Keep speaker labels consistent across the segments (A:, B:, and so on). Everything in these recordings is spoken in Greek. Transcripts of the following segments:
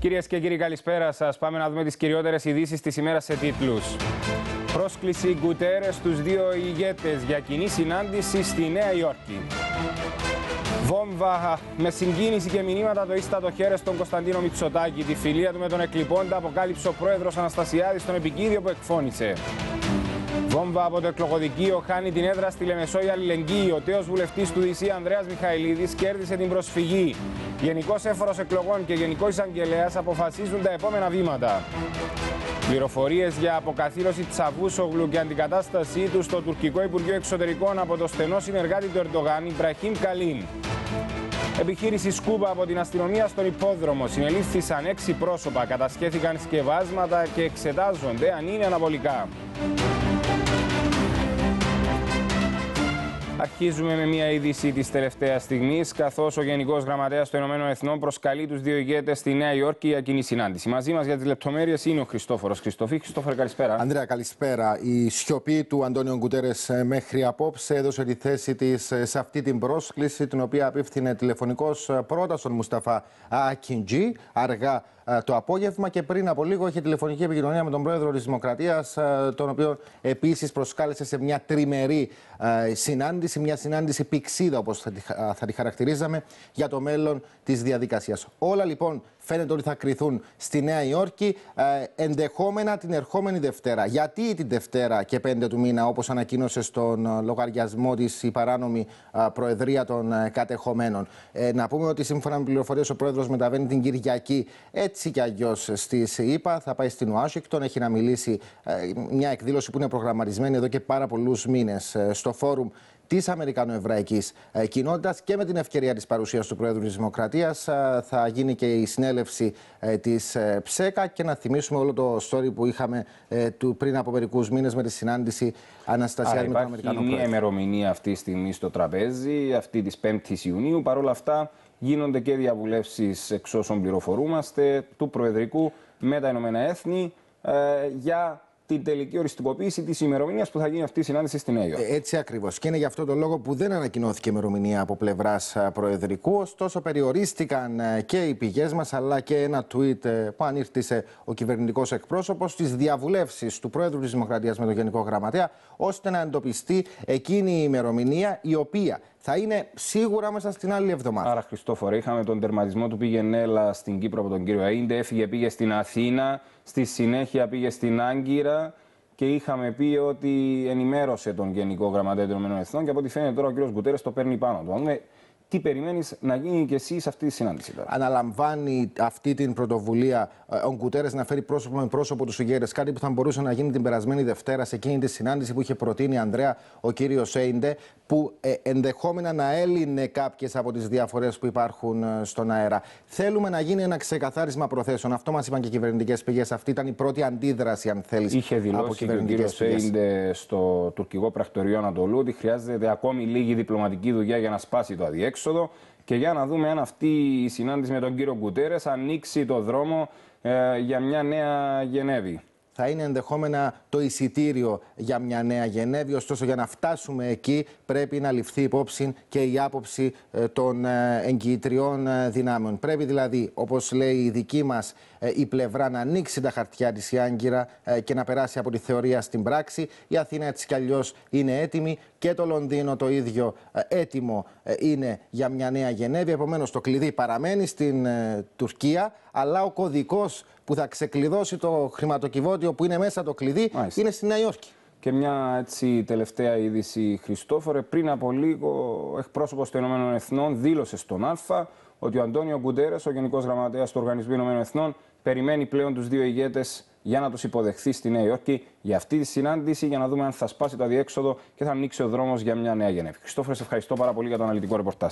A: Κυρίες και κύριοι, καλησπέρα σας. Πάμε να δούμε τις κυριότερες ειδήσεις της ημέρας σε τίτλους. Πρόσκληση Γκουτέρες στους δύο ηγέτες για κοινή συνάντηση στη Νέα Υόρκη. Βόμβα με συγκίνηση και μηνύματα το ίστατο χέρι στον Κωνσταντίνο Μητσοτάκη. Τη φιλία του με τον εκλειπώντα αποκάλυψε ο πρόεδρος Αναστασιάδης στον επικίδιο που εκφώνησε. Βόμβα από το εκλογοδικείο χάνει την έδρα στη Λεμεσό η αλληλεγγύη. Ο τέος βουλευτής του ΔΣ Ανδρέας Μιχαηλίδης κέρδισε την προσφυγή. Γενικός Έφορος Εκλογών και Γενικός Εισαγγελέας αποφασίζουν τα επόμενα βήματα. Πληροφορίες για αποκαθήλωση Τσαβούσογλου και αντικατάστασή του στο τουρκικό Υπουργείο Εξωτερικών από το στενό συνεργάτη του Ερντογάν, Ιμπραχήμ Καλίν. Επιχείρηση Σκούπα από την αστυνομία στον υπόδρομο. Συνελήφθησαν 6 πρόσωπα, κατασχέθηκαν σκευάσματα και εξετάζονται αν είναι αναβολικά. Αρχίζουμε με μια είδηση της τελευταίας στιγμής, καθώς ο Γενικός Γραμματέας των Ηνωμένων Εθνών προσκαλεί τους δύο ηγέτες στη Νέα Υόρκη για κοινή συνάντηση. Μαζί μας για τις λεπτομέρειες είναι ο Χριστόφορος Χριστοφή. Χριστόφορε, καλησπέρα.
B: Ανδρέα, καλησπέρα. Η σιωπή του Αντώνιο Γκουτέρες μέχρι απόψε έδωσε τη θέση της σε αυτή την πρόσκληση, την οποία απίφθινε τηλεφωνικώς πρώτα στον Μουσταφά Ακιντζή, αργά το απόγευμα, και πριν από λίγο είχε τηλεφωνική επικοινωνία με τον πρόεδρο της Δημοκρατίας, τον οποίο επίσης προσκάλεσε σε μια τριμερή συνάντηση, μια συνάντηση πηξίδα, όπως θα τη χαρακτηρίζαμε, για το μέλλον της διαδικασίας. Όλα λοιπόν φαίνεται ότι θα κριθούν στη Νέα Υόρκη, ενδεχόμενα την ερχόμενη Δευτέρα. Γιατί την Δευτέρα και 5 του μήνα, όπως ανακοίνωσε στον λογαριασμό της η παράνομη Προεδρία των Κατεχομένων? Να πούμε ότι σύμφωνα με πληροφορίες ο πρόεδρος μεταβαίνει την Κυριακή έτσι κι αλλιώς στη ΗΠΑ. Θα πάει στην Ουάσιγκτον, έχει να μιλήσει, μια εκδήλωση που είναι προγραμματισμένη εδώ και πάρα πολλούς μήνες, στο φόρουμ της Αμερικανοεβραϊκής κοινότητας, και με την ευκαιρία της παρουσίας του Πρόεδρου της Δημοκρατίας θα γίνει και η συνέλευση της ΨΕΚΑ. Και να θυμίσουμε όλο το story που είχαμε πριν από μερικούς μήνες με τη συνάντηση Αναστασιάδη με τον Αμερικανό Πρόεδρο.
A: Υπάρχει μια ημερομηνία αυτή τη στιγμή στο τραπέζι, αυτή της 5ης Ιουνίου. Παρ' όλα αυτά γίνονται και διαβουλεύσεις, εξ όσων πληροφορούμαστε, του Προεδρικού με τα Ηνωμένα Έθνη για την τελική οριστικοποίηση της ημερομηνίας που θα γίνει αυτή η συνάντηση στη Νέα Υόρκη.
B: Έτσι ακριβώς. Και είναι γι' αυτό το λόγο που δεν ανακοινώθηκε ημερομηνία από πλευράς Προεδρικού. Ωστόσο, περιορίστηκαν και οι πηγές μας, αλλά και ένα tweet που ανήρτησε ο κυβερνητικός εκπρόσωπος στις διαβουλεύσεις του Πρόεδρου της Δημοκρατίας με τον Γενικό Γραμματέα, ώστε να εντοπιστεί εκείνη η ημερομηνία, η οποία θα είναι σίγουρα μέσα στην άλλη εβδομάδα.
A: Άρα, Χριστόφορε, είχαμε τον τερματισμό του Πηγενέλα στην Κύπρο από τον κύριο Αΐντε, πήγε στην Αθήνα, στη συνέχεια πήγε στην Άγκυρα και είχαμε πει ότι ενημέρωσε τον Γενικό Γραμματέα των ΗΠΑ, και από ό,τι φαίνεται τώρα ο κύριος Γκουτέρες το παίρνει πάνω του. Τι περιμένεις να γίνει και εσύ σε αυτή τη συνάντηση τώρα?
B: Αναλαμβάνει αυτή την πρωτοβουλία ο Γκουτέρες να φέρει πρόσωπο με πρόσωπο τους ηγέτες, κάτι που θα μπορούσε να γίνει την περασμένη Δευτέρα σε εκείνη τη συνάντηση που είχε προτείνει, Ανδρέα, ο κύριος Αΐντε, που ενδεχόμενα να έλυνε κάποιες από τις διαφορές που υπάρχουν στον αέρα. Θέλουμε να γίνει ένα ξεκαθάρισμα προθέσεων. Αυτό μας είπαν και οι κυβερνητικές πηγές. Αυτή ήταν η πρώτη αντίδραση, αν θέλεις.
A: Είχε δηλώσει ο κύριος Αΐντε στο τουρκικό πρακτορείο Ανατολού ότι χρειάζεται ακόμη λίγη διπλωματική δουλειά για να σπάσει το αδιέξοδο, και για να δούμε αν αυτή η συνάντηση με τον κύριο Γκουτέρες ανοίξει το δρόμο για μια νέα Γενέβη.
B: Θα είναι ενδεχόμενα το εισιτήριο για μια νέα Γενέβη. Ωστόσο, για να φτάσουμε εκεί, πρέπει να ληφθεί υπόψη και η άποψη των εγκυητριών δυνάμεων. Πρέπει δηλαδή, όπως λέει η δική μας η πλευρά, να ανοίξει τα χαρτιά της η Άγκυρα και να περάσει από τη θεωρία στην πράξη. Η Αθήνα έτσι κι αλλιώς είναι έτοιμη, και το Λονδίνο το ίδιο έτοιμο είναι για μια νέα Γενέβη. Επομένως, το κλειδί παραμένει στην Τουρκία, αλλά ο κωδικός που θα ξεκλειδώσει το χρηματοκιβώτιο που είναι μέσα το κλειδί είναι στη Νέα Υόρκη.
A: Και μια έτσι τελευταία είδηση, Χριστόφορε. Πριν από λίγο, ο εκπρόσωπος των Ηνωμένων Εθνών δήλωσε στον Α ότι ο Αντώνιο Γκουτέρες, ο Γενικός Γραμματέας του Οργανισμού Ηνωμένων Εθνών, περιμένει πλέον τους δύο ηγέτες για να τους υποδεχθεί στη Νέα Υόρκη για αυτή τη συνάντηση, για να δούμε αν θα σπάσει το αδιέξοδο και θα ανοίξει ο δρόμος για μια νέα Γενέβη. Χριστόφορε, σε ευχαριστώ πάρα πολύ για το αναλυτικό ρεπορτάζ.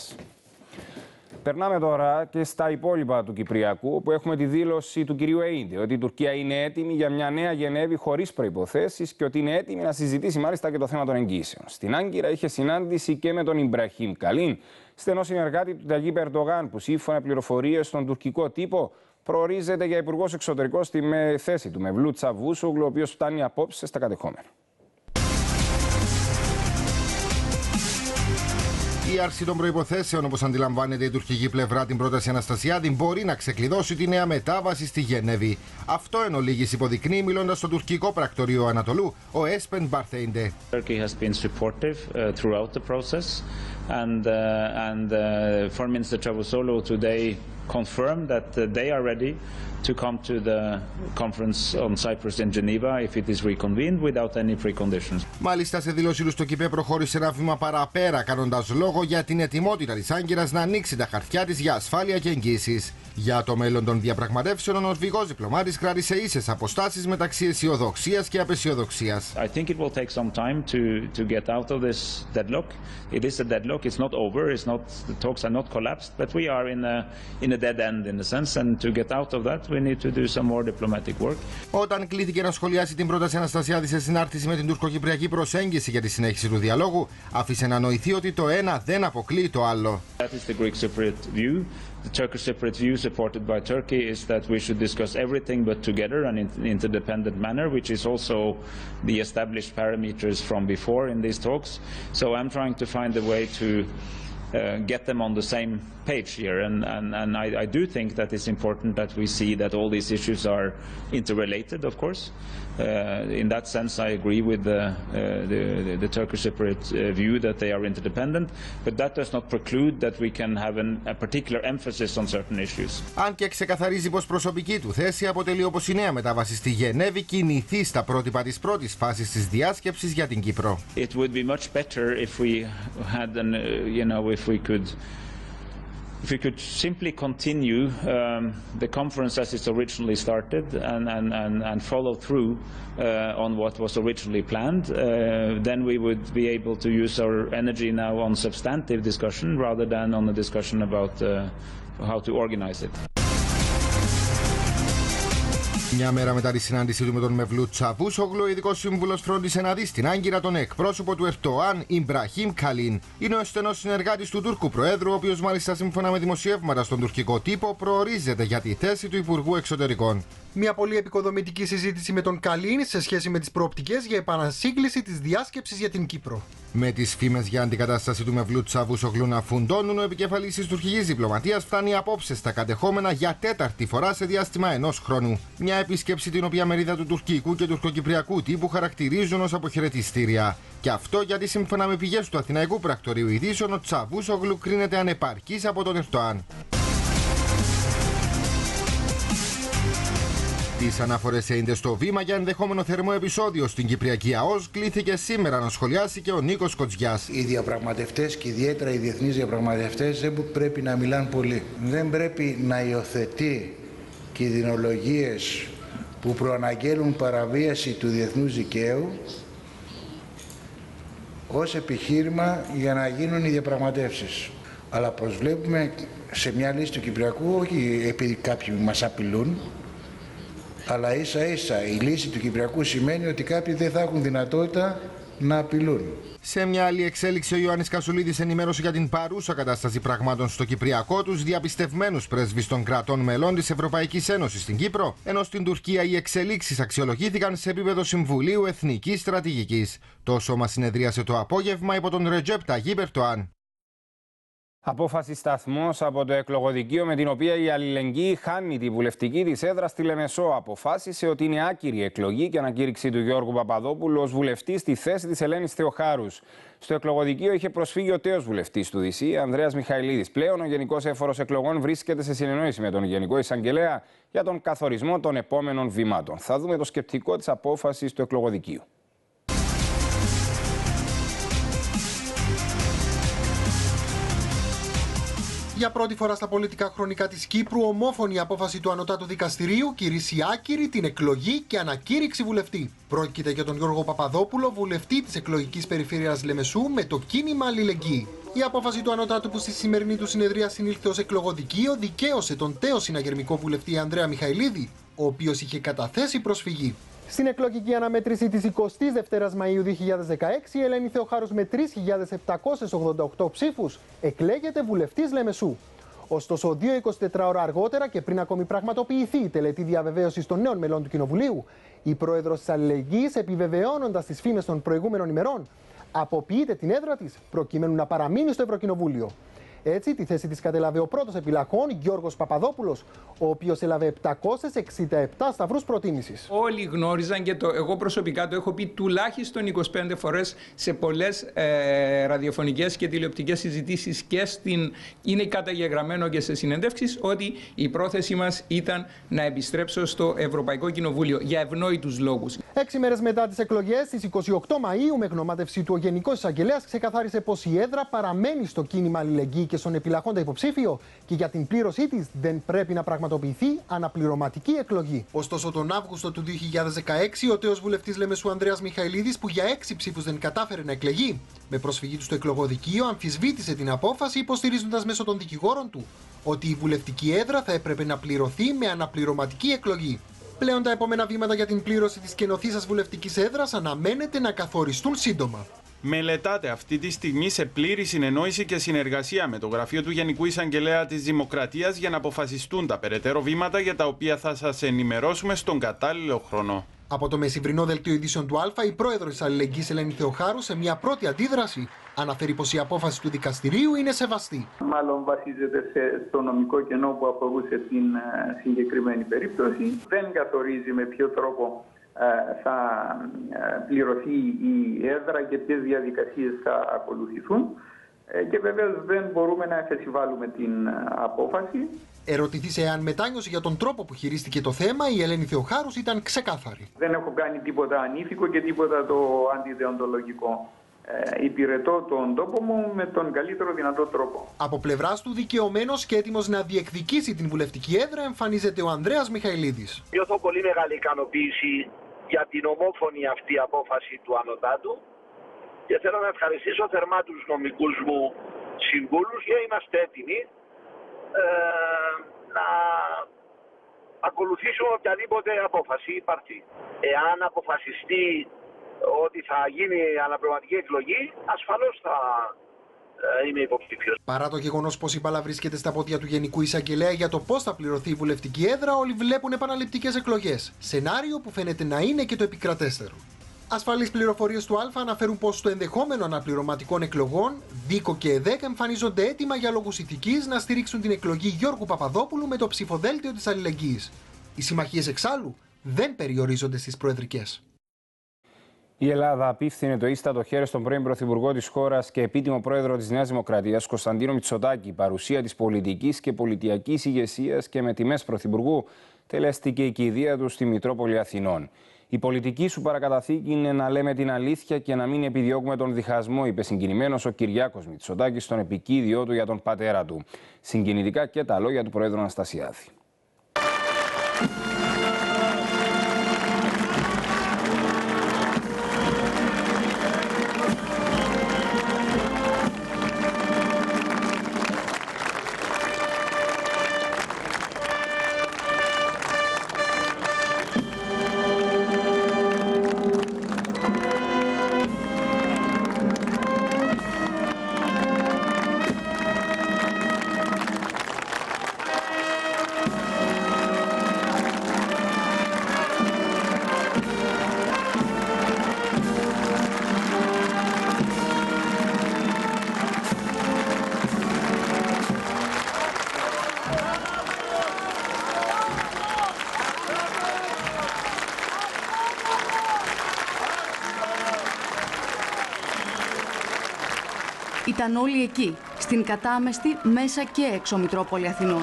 A: Περνάμε τώρα και στα υπόλοιπα του Κυπριακού, όπου έχουμε τη δήλωση του κυρίου Αΐντε ότι η Τουρκία είναι έτοιμη για μια νέα Γενέβη χωρίς προϋποθέσεις και ότι είναι έτοιμη να συζητήσει μάλιστα και το θέμα των εγγύσεων. Στην Άγκυρα είχε συνάντηση και με τον Ιμπραχήμ Καλίν, στενό συνεργάτη του Ταγίπ Ερντογάν, που σύμφωνα πληροφορίες στον τουρκικό τύπο προορίζεται για υπουργός εξωτερικός στη θέση του Μευλού Τσαβούσογλου, ο οποίος φτάνει απόψε στα κατεχόμενα.
B: Η άρση των προϋποθέσεων, όπως αντιλαμβάνεται η τουρκική πλευρά την πρόταση Αναστασιάδη, μπορεί να ξεκλειδώσει τη νέα μετάβαση στη Γενέβη. Αυτό εν ολίγης υποδεικνύει, μιλώντας στο τουρκικό πρακτορείο Ανατολού, ο Έσπεν Μπαρθέιντε.
C: Turkey has been supportive throughout the process, and Foreign Minister Çavuşoğlu today confirmed that they are ready to come to the conference on Cyprus in Geneva if it is reconvened without any preconditions.
B: Μάλιστα, σε δήλωσή του στο ΚΙΠΕ προχώρησε ένα βήμα παραπέρα, κάνοντας λόγο για την ετοιμότητα της Άγκυρας να ανοίξει τα χαρτιά της για ασφάλεια και εγγύσεις. Για το μέλλον των διαπραγματεύσεων, ο Νορβηγός διπλωμάτης κράτησε ίσες αποστάσεις μεταξύ αισιοδοξίας και απαισιοδοξίας.
C: I think it will take some time to get out of this deadlock. It is a deadlock. It's not over. It's not, the talks are not collapsed, but we are in a dead end in a sense. And to get out of that, we need to do some more diplomatic work.
B: Όταν κλήθηκε να σχολιάσει την πρόταση Αναστασιάδη σε συνάρτηση με την τουρκοκυπριακή προσέγγιση για τη συνέχιση του διαλόγου, άφησε να νοηθεί ότι το ένα δεν αποκλείει το άλλο.
C: That is the Greek Cypriot view. The Turkish Cypriot view supported by Turkey is that we should discuss everything but together and in an interdependent manner, which is also the established parameters from before in these talks. So I'm trying to find a way to get them on the same page here, and I do think that it's important that we see that all these issues are interrelated, of course. In that sense, I agree with the Turkish Cypriot view that they are interdependent, but that does not preclude that we can have a particular emphasis on certain issues.
B: Αν και ξεκαθαρίζει πως προσωπική του θέση αποτελεί, όπως η νέα μετάβαση στη Γενέβη, κινηθεί στα πρότυπα της πρώτης φάσης της διάσκεψης για την Κύπρο.
C: It would be much better if we had if we could simply continue the conference as it originally started and follow through on what was originally planned, then we would be able to use our energy now on substantive discussion rather than on a discussion about how to organize it.
B: Μια μέρα μετά τη συνάντησή του με τον Μευλούτ Τσαβούσογλου, ο ειδικός σύμβουλος φρόντισε να δει στην Άγκυρα τον εκπρόσωπο του Ερντοάν, Ιμπραχήμ Καλίν. Είναι ο στενός συνεργάτης του Τούρκου Προέδρου, ο οποίος μάλιστα σύμφωνα με δημοσιεύματα στον τουρκικό τύπο προορίζεται για τη θέση του Υπουργού Εξωτερικών.
D: Μια πολύ επικοδομητική συζήτηση με τον Καλίν σε σχέση με τις προοπτικές για επανασύγκληση της διάσκεψης για την Κύπρο.
B: Με τις φήμες για αντικατάσταση του Μευλούτ Τσαβούσογλου να φουντώνουν, ο επικεφαλής της τουρκικής διπλωματίας φτάνει απόψε στα κατεχόμενα για τέταρτη φορά σε διάστημα ενός χρόνου. Μια επίσκεψη την οποία μερίδα του τουρκικού και τουρκοκυπριακού τύπου χαρακτηρίζουν ως αποχαιρετιστήρια. Και αυτό γιατί σύμφωνα με πηγές του Αθηναϊκού Πρακτορείου Ειδήσεων, ο Τσαβούσογλου κρίνεται ανεπαρκής από τον Ερντοάν. Τις αναφορές έινται στο βήμα για ενδεχόμενο θερμό επεισόδιο στην Κυπριακή ΑΟΣ κλήθηκε σήμερα να σχολιάσει και ο Νίκος Κοτζιάς.
E: Οι διαπραγματευτές και ιδιαίτερα οι διεθνείς διαπραγματευτές δεν πρέπει να μιλάνε πολύ. Δεν πρέπει να υιοθετεί κινδυνολογίες που προαναγγέλουν παραβίαση του διεθνούς δικαίου ως επιχείρημα για να γίνουν οι διαπραγματεύσεις. Αλλά προσβλέπουμε σε μια λύση του Κυπριακού, όχι επειδή κάποιοι μας απειλούν, αλλά ίσα ίσα η λύση του Κυπριακού σημαίνει ότι κάποιοι δεν θα έχουν δυνατότητα να απειλούν.
B: Σε μια άλλη εξέλιξη, ο Ιωάννης Κασουλίδης ενημέρωσε για την παρούσα κατάσταση πραγμάτων στο Κυπριακό τους διαπιστευμένους πρέσβεις των κρατών μελών της Ευρωπαϊκής Ένωσης στην Κύπρο, ενώ στην Τουρκία οι εξελίξεις αξιολογήθηκαν σε επίπεδο Συμβουλίου Εθνικής Στρατηγικής. Το σώμα συνεδρίασε το απόγευμα υπό τον Ρετζέπ Ταγίπ Ερντοάν.
A: Απόφαση σταθμός από το εκλογοδικείο με την οποία η αλληλεγγύη χάνει τη βουλευτική της έδρα στη Λεμεσό αποφάσισε ότι είναι άκυρη εκλογή και ανακήρυξη του Γιώργου Παπαδόπουλου ως βουλευτή στη θέση της Ελένης Θεοχάρους. Στο εκλογοδικείο είχε προσφύγει ο τέος βουλευτής του ΔΣ, Ανδρέας Μιχαηλίδης. Πλέον ο Γενικός Έφορος Εκλογών βρίσκεται σε συνεννόηση με τον Γενικό Εισαγγελέα για τον καθορισμό των επόμενων βημάτων. Θα δούμε το σκεπτικό της απόφασης του εκλογοδικείου.
D: Για πρώτη φορά στα πολιτικά χρονικά της Κύπρου, ομόφωνη απόφαση του Ανωτάτου Δικαστηρίου κηρύσσει άκυρη την εκλογή και ανακήρυξη βουλευτή. Πρόκειται για τον Γιώργο Παπαδόπουλο, βουλευτή της εκλογικής περιφέρειας Λεμεσού, με το κίνημα Αλληλεγγύη. Η απόφαση του Ανωτάτου, που στη σημερινή του συνεδρία συνήλθε ως εκλογοδικείο, δικαίωσε τον τέο συναγερμικό βουλευτή Ανδρέα Μιχαηλίδη, ο οποίος είχε καταθέσει προσφυγή. Στην εκλογική αναμέτρηση της 22ης Μαΐου 2016, η Ελένη Θεοχάρους με 3.788 ψήφους εκλέγεται βουλευτής Λεμεσού. Ωστόσο, 2-24 ώρα αργότερα και πριν ακόμη πραγματοποιηθεί η τελετή διαβεβαίωσης των νέων μελών του Κοινοβουλίου, η πρόεδρος της Αλληλεγγύης, επιβεβαιώνοντας τις φήμες των προηγούμενων ημερών, αποποιείται την έδρα της προκειμένου να παραμείνει στο Ευρωκοινοβούλιο. Έτσι, τη θέση της κατέλαβε ο πρώτος επιλαχών, Γιώργος Παπαδόπουλος, ο οποίος έλαβε 767 σταυρούς προτίμησης.
F: Όλοι γνώριζαν και εγώ προσωπικά το έχω πει τουλάχιστον 25 φορές σε πολλές ραδιοφωνικές και τηλεοπτικές συζητήσεις και είναι καταγεγραμμένο και σε συνεντεύξεις ότι η πρόθεση μας ήταν να επιστρέψω στο Ευρωπαϊκό Κοινοβούλιο για ευνόητους λόγους.
D: 6 μέρες μετά τις εκλογές, στις 28 Μαΐου, με γνωμάτευση του ο Γενικός Εισαγγελέας ξεκαθάρισε πως η έδρα παραμένει στο κίνημα αλληλεγγύη και στον επιλαχόντα υποψήφιο και για την πλήρωσή της δεν πρέπει να πραγματοποιηθεί αναπληρωματική εκλογή. Ωστόσο, τον Αύγουστο του 2016, ο τέος βουλευτής Λεμεσού Ανδρέας Μιχαηλίδης, που για 6 ψήφους δεν κατάφερε να εκλεγεί, με προσφυγή του στο εκλογοδικείο, αμφισβήτησε την απόφαση, υποστηρίζοντας μέσω των δικηγόρων του ότι η βουλευτική έδρα θα έπρεπε να πληρωθεί με αναπληρωματική εκλογή. Πλέον τα επόμενα βήματα για την πλήρωση της καινοθύσας βουλευτικής έδρας αναμένεται να καθοριστούν σύντομα.
G: Μελετάτε αυτή τη στιγμή σε πλήρη συνεννόηση και συνεργασία με το Γραφείο του Γενικού Εισαγγελέα της Δημοκρατίας για να αποφασιστούν τα περαιτέρω βήματα για τα οποία θα σας ενημερώσουμε στον κατάλληλο χρόνο.
D: Από το μεσημβρινό δελτίο ειδήσεων του Α, η πρόεδρος της Αλληλεγγύης Ελένη Θεοχάρου, σε μια πρώτη αντίδραση, αναφέρει πως η απόφαση του δικαστηρίου είναι σεβαστή.
H: Μάλλον βασίζεται στο νομικό κενό που αφορούσε την συγκεκριμένη περίπτωση. Δεν καθορίζει με ποιο τρόπο θα πληρωθεί η έδρα και ποιες διαδικασίες θα ακολουθηθούν και βεβαίως δεν μπορούμε να εφεσιβάλουμε την απόφαση.
D: Ερωτηθείς εάν μετάνιωσε για τον τρόπο που χειρίστηκε το θέμα, η Ελένη Θεοχάρους ήταν ξεκάθαρη.
H: Δεν έχω κάνει τίποτα ανήθικο και τίποτα το αντιδεοντολογικό. Υπηρετώ τον τόπο μου με τον καλύτερο δυνατό τρόπο.
D: Από πλευράς του, δικαιωμένος και έτοιμος να διεκδικήσει την βουλευτική έδρα, εμφανίζεται ο Ανδρέας Μιχαηλίδης.
I: Νιώθω πολύ μεγάλη ικανοποίηση για την ομόφωνη αυτή απόφαση του Ανωτάτου και θέλω να ευχαριστήσω θερμά τους νομικούς μου συμβούλους για να είμαστε έτοιμοι να ακολουθήσουμε οποιαδήποτε απόφαση υπάρχει. Εάν αποφασιστεί ότι θα γίνει αναπληρωματική εκλογή, ασφαλώς θα είμαι υποψήφιος.
D: Παρά το γεγονός πως η μπάλα βρίσκεται στα πόδια του Γενικού Εισαγγελέα για το πώς θα πληρωθεί η βουλευτική έδρα, όλοι βλέπουν επαναληπτικές εκλογές. Σενάριο που φαίνεται να είναι και το επικρατέστερο. Ασφαλείς πληροφορίες του Α αναφέρουν πως στο ενδεχόμενο αναπληρωματικών εκλογών, Δίκο και ΕΔΕΚ εμφανίζονται έτοιμα για λόγους ηθικής να στηρίξουν την εκλογή Γιώργου Παπαδόπουλου με το ψηφοδέλτιο της Αλληλεγγύης. Οι συμμαχίες εξάλλου δεν περιορίζονται στις προεδρικές.
A: Η Ελλάδα απίφθινε το ίστατο χέρι στον πρώην Πρωθυπουργό της χώρας και επίτιμο πρόεδρο της Νέας Δημοκρατίας, Κωνσταντίνο Μητσοτάκη. Η παρουσία της πολιτικής και πολιτιακής ηγεσίας και με τιμές πρωθυπουργού τελέστηκε η κηδεία του στη Μητρόπολη Αθηνών. Η πολιτική σου παρακαταθήκη είναι να λέμε την αλήθεια και να μην επιδιώκουμε τον διχασμό, είπε συγκινημένος ο Κυριάκος Μητσοτάκης στον επικίδιό του για τον πατέρα του. Συγκινητικά και τα λόγια του Προέδρου Αναστασιάδη.
J: Ήταν όλοι εκεί, στην κατάμεστη μέσα και έξω Μητρόπολη Αθηνών.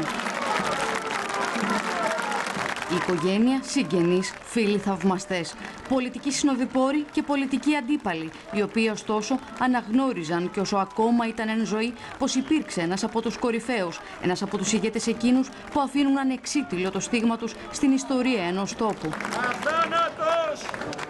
J: Η οικογένεια, συγγενείς, φίλοι θαυμαστές, πολιτικοί συνοδοιπόροι και πολιτικοί αντίπαλοι, οι οποίοι ωστόσο αναγνώριζαν και όσο ακόμα ήταν εν ζωή πως υπήρξε ένας από τους κορυφαίους, ένας από τους ηγέτες εκείνους που αφήνουν ανεξίτηλο το στίγμα τους στην ιστορία ενός τόπου.
I: Αθάνατος!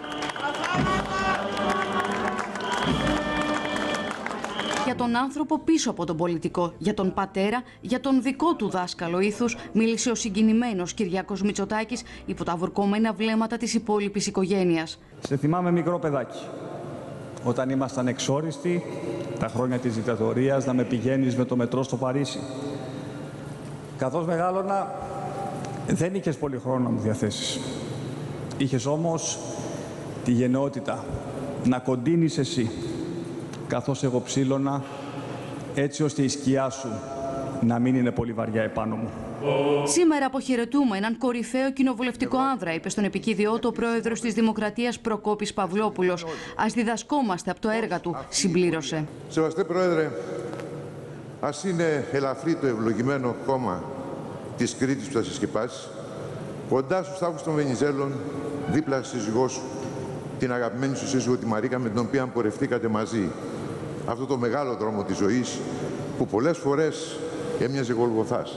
J: Για τον άνθρωπο πίσω από τον πολιτικό, για τον πατέρα, για τον δικό του δάσκαλο ήθους, μίλησε ο συγκινημένος Κυριάκος Μητσοτάκης υπό τα βουρκωμένα βλέμματα της υπόλοιπης οικογένειας.
K: Σε θυμάμαι μικρό παιδάκι. Όταν ήμασταν εξόριστοι, τα χρόνια της δικτατορίας, να με πηγαίνεις με το μετρό στο Παρίσι. Καθώς μεγάλωνα, δεν είχες πολύ χρόνο να μου διαθέσεις. Είχες όμως τη γενναιότητα να κοντίνεις εσύ. καθώς εγώ ψήλωνα, έτσι ώστε η σκιά σου να μην είναι πολύ βαριά επάνω μου.
J: Σήμερα αποχαιρετούμε έναν κορυφαίο κοινοβουλευτικό άνδρα, είπε στον επικίδιό του ο πρόεδρος της Δημοκρατίας Προκόπης Παυλόπουλος. Ας διδασκόμαστε από το έργα του, συμπλήρωσε.
L: Σεβαστέ Πρόεδρε, ας είναι ελαφρύ το ευλογημένο χώμα της Κρήτης που θα συσκεπάσεις, κοντά στους τάφους των Βενιζέλων, δίπλα στη σύζυγό σου, την αγαπημένη σου σύζυγο τη Μαρίκα, με την οποία πορευτήκατε μαζί αυτό το μεγάλο δρόμο της ζωής που πολλές φορές έμοιαζε Γολγοθάς.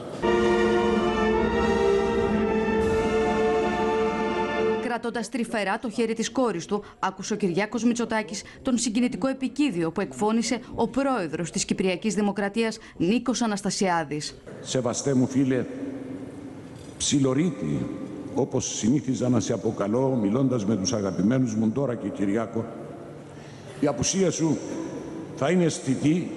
J: Κρατώντας τρυφερά το χέρι της κόρης του, άκουσε ο Κυριάκος Μητσοτάκης τον συγκινητικό επικίδιο που εκφώνησε ο πρόεδρος της Κυπριακής Δημοκρατίας, Νίκος Αναστασιάδης.
M: Σεβαστέ μου φίλε, ψιλορίτη, όπως συνήθιζα να σε αποκαλώ μιλώντας με τους αγαπημένους μου τώρα και Κυριάκο, η απουσία σου θα είναι αισθητή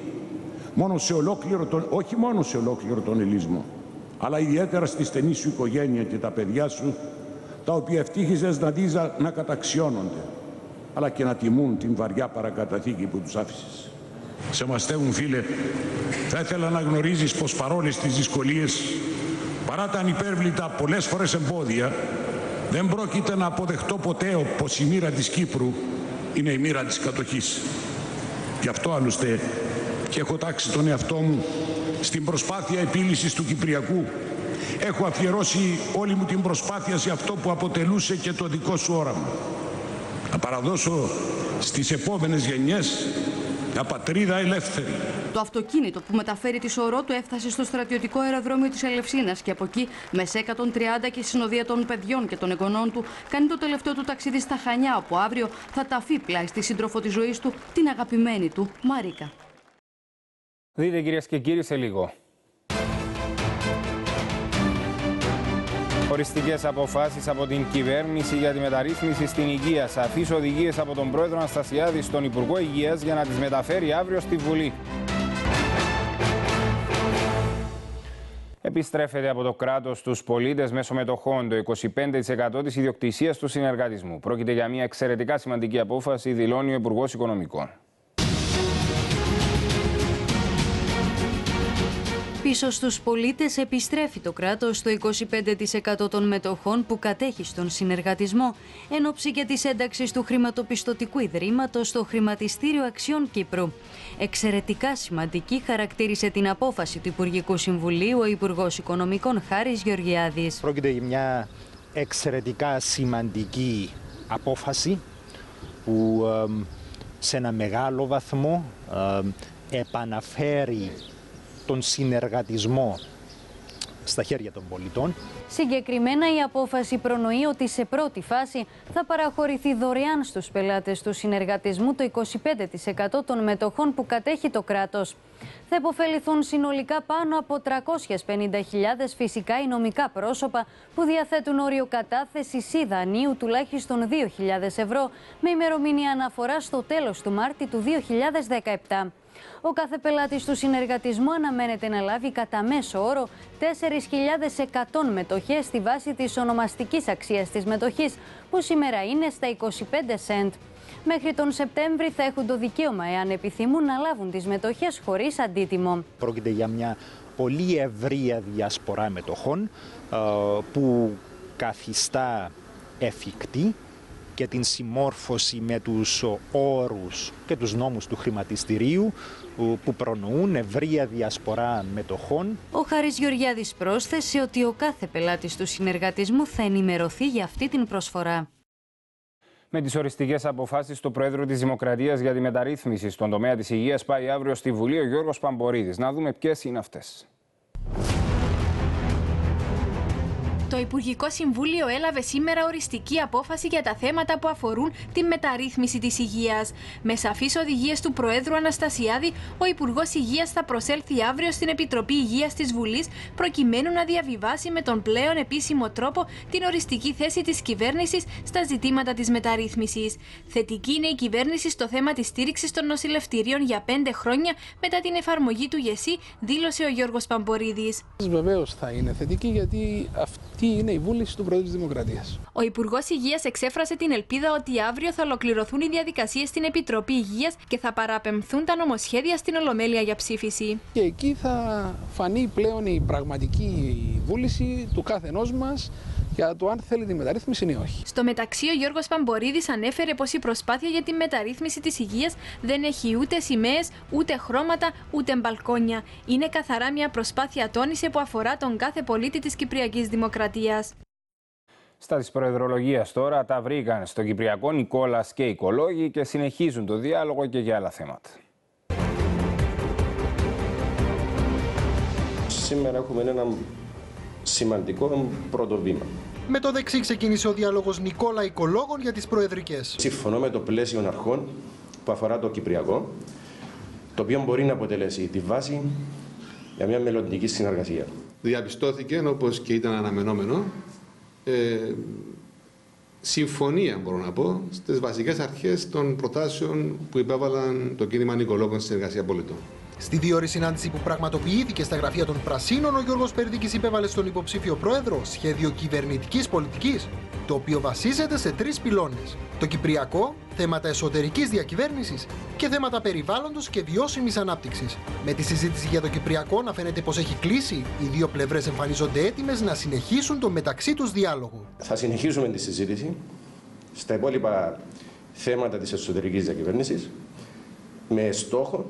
M: όχι μόνο σε ολόκληρο τον Ελίσμο, αλλά ιδιαίτερα στη στενή σου οικογένεια και τα παιδιά σου, τα οποία ευτύχιζες να δεις να καταξιώνονται, αλλά και να τιμούν την βαριά παρακαταθήκη που τους άφησες. Σεβαστέ μου φίλε, θα ήθελα να γνωρίζεις πως παρόλες τις δυσκολίες, παρά τα ανυπέρβλητα πολλές φορές εμπόδια, δεν πρόκειται να αποδεχτώ ποτέ πως η μοίρα της Κύπρου είναι η μοίρα της κατοχής. Γι' αυτό άλλωστε και έχω τάξει τον εαυτό μου στην προσπάθεια επίλυσης του Κυπριακού. Έχω αφιερώσει όλη μου την προσπάθεια σε αυτό που αποτελούσε και το δικό σου όραμα. Να παραδώσω στις επόμενες γενιές μια πατρίδα ελεύθερη.
J: Το αυτοκίνητο που μεταφέρει τη σωρό του έφτασε στο στρατιωτικό αεροδρόμιο της Ελευσίνας και από εκεί, με ΣΕ 130 και συνοδεία των παιδιών και των εγγονών του, κάνει το τελευταίο του ταξίδι στα Χανιά, όπου αύριο θα ταφεί πλάι στη σύντροφο της ζωής του, την αγαπημένη του Μαρίκα.
A: Δείτε κυρίες και κύριοι σε λίγο. Οριστικές αποφάσεις από την κυβέρνηση για τη μεταρρύθμιση στην υγεία. Σαφείς οδηγίες από τον πρόεδρο Αναστασιάδη στον Υπουργό Υγείας για να τις μεταφέρει αύριο στη Βουλή. Επιστρέφεται από το κράτος στους πολίτες μέσω μετοχών το 25% της ιδιοκτησίας του συνεργατισμού. Πρόκειται για μια εξαιρετικά σημαντική απόφαση, δηλώνει ο Υπουργός Οικονομικών.
N: Πίσω στους πολίτες επιστρέφει το κράτος το 25% των μετοχών που κατέχει στον συνεργατισμό, εν ώψη και της ένταξης του χρηματοπιστωτικού ιδρύματος στο Χρηματιστήριο Αξιών Κύπρου. Εξαιρετικά σημαντική χαρακτήρισε την απόφαση του Υπουργικού Συμβουλίου ο Υπουργός Οικονομικών Χάρης Γεωργιάδης.
O: Πρόκειται για μια εξαιρετικά σημαντική απόφαση που σε ένα μεγάλο βαθμό επαναφέρει τον συνεργατισμό στα χέρια των πολιτών.
N: Συγκεκριμένα η απόφαση προνοεί ότι σε πρώτη φάση θα παραχωρηθεί δωρεάν στους πελάτες του συνεργατισμού το 25% των μετοχών που κατέχει το κράτος. Θα υποφεληθούν συνολικά πάνω από 350.000 φυσικά ή νομικά πρόσωπα που διαθέτουν όριο κατάθεσης ή δανείου τουλάχιστον 2.000 ευρώ με ημερομηνία αναφορά στο τέλος του Μάρτη του 2017. Ο κάθε πελάτης του συνεργατισμού αναμένεται να λάβει κατά μέσο όρο 4.100 μετοχές στη βάση της ονομαστικής αξίας της μετοχής, που σήμερα είναι στα 25 σεντ. Μέχρι τον Σεπτέμβρη θα έχουν το δικαίωμα, εάν επιθυμούν, να λάβουν τις μετοχές χωρίς αντίτιμο.
O: Πρόκειται για μια πολύ ευρεία διασπορά μετοχών που καθιστά εφικτή και την συμμόρφωση με τους όρους και τους νόμους του χρηματιστηρίου που προνοούν ευρεία διασπορά μετοχών.
N: Ο Χάρης Γεωργιάδης πρόσθεσε ότι ο κάθε πελάτης του συνεργατισμού θα ενημερωθεί για αυτή την προσφορά.
A: Με τις οριστικές αποφάσεις του Προέδρου της Δημοκρατίας για τη μεταρρύθμιση στον τομέα της υγείας πάει αύριο στη Βουλή ο Γιώργος Παμπορίδης. Να δούμε ποιες είναι αυτές.
P: Το Υπουργικό Συμβούλιο έλαβε σήμερα οριστική απόφαση για τα θέματα που αφορούν τη μεταρρύθμιση της υγείας. Με σαφείς οδηγίες του Προέδρου Αναστασιάδη, ο Υπουργός Υγείας θα προσέλθει αύριο στην Επιτροπή Υγείας της Βουλής, προκειμένου να διαβιβάσει με τον πλέον επίσημο τρόπο την οριστική θέση της κυβέρνησης στα ζητήματα της μεταρρύθμισης. Θετική είναι η κυβέρνηση στο θέμα της στήριξης των νοσηλευτηρίων για 5 χρόνια μετά την εφαρμογή του ΓΕΣΥ, δήλωσε ο Γιώργος Παμπορίδης.
Q: Βεβαίως θα είναι θετική, γιατί τι είναι η βούληση του Προέδρου της Δημοκρατίας.
P: Ο Υπουργός Υγείας εξέφρασε την ελπίδα ότι αύριο θα ολοκληρωθούν οι διαδικασίες στην Επιτροπή Υγείας και θα παραπεμφθούν τα νομοσχέδια στην Ολομέλεια για ψήφιση.
Q: Και εκεί θα φανεί πλέον η πραγματική βούληση του καθενός μας για το αν θέλει τη μεταρρύθμιση ή όχι.
P: Στο μεταξύ, ο Γιώργος Παμπορίδης ανέφερε πως η προσπάθεια για τη μεταρρύθμιση της υγείας δεν έχει ούτε σημαίες, ούτε χρώματα, ούτε μπαλκόνια. Είναι καθαρά μια προσπάθεια, τόνισε, που αφορά τον κάθε πολίτη της Κυπριακής Δημοκρατίας.
A: Στα της προεδρολογίας τώρα τα βρήκαν στο Κυπριακό Νικόλας και οικολόγοι και συνεχίζουν το διάλογο και για άλλα θέματα.
R: Σήμερα έχουμε ένα σημαντικό πρώτο βήμα.
D: Με το δεξί ξεκίνησε ο διάλογος Νικόλα Οικολόγων για τις προεδρικές.
R: Συμφωνώ με το πλαίσιο αρχών που αφορά το Κυπριακό, το οποίο μπορεί να αποτελέσει τη βάση για μια μελλοντική συνεργασία.
S: Διαπιστώθηκε, όπως και ήταν αναμενόμενο, συμφωνία, μπορώ να πω, στις βασικές αρχές των προτάσεων που υπέβαλαν το κίνημα Νικολόγων στη Συνεργασία Πολιτών.
D: Στη διόρη συνάντηση που πραγματοποιήθηκε στα γραφεία των Πρασίνων, ο Γιώργος Περδίκης υπέβαλε στον υποψήφιο πρόεδρο σχέδιο κυβερνητικής πολιτικής, το οποίο βασίζεται σε 3 πυλώνες. Το Κυπριακό, θέματα εσωτερικής διακυβέρνησης και θέματα περιβάλλοντος και βιώσιμης ανάπτυξης. Με τη συζήτηση για το Κυπριακό να φαίνεται πως έχει κλείσει, οι δύο πλευρές εμφανίζονται έτοιμες να συνεχίσουν το μεταξύ τους διάλογο.
R: Θα συνεχίσουμε τη συζήτηση στα υπόλοιπα θέματα της εσωτερικής διακυβέρνησης με στόχο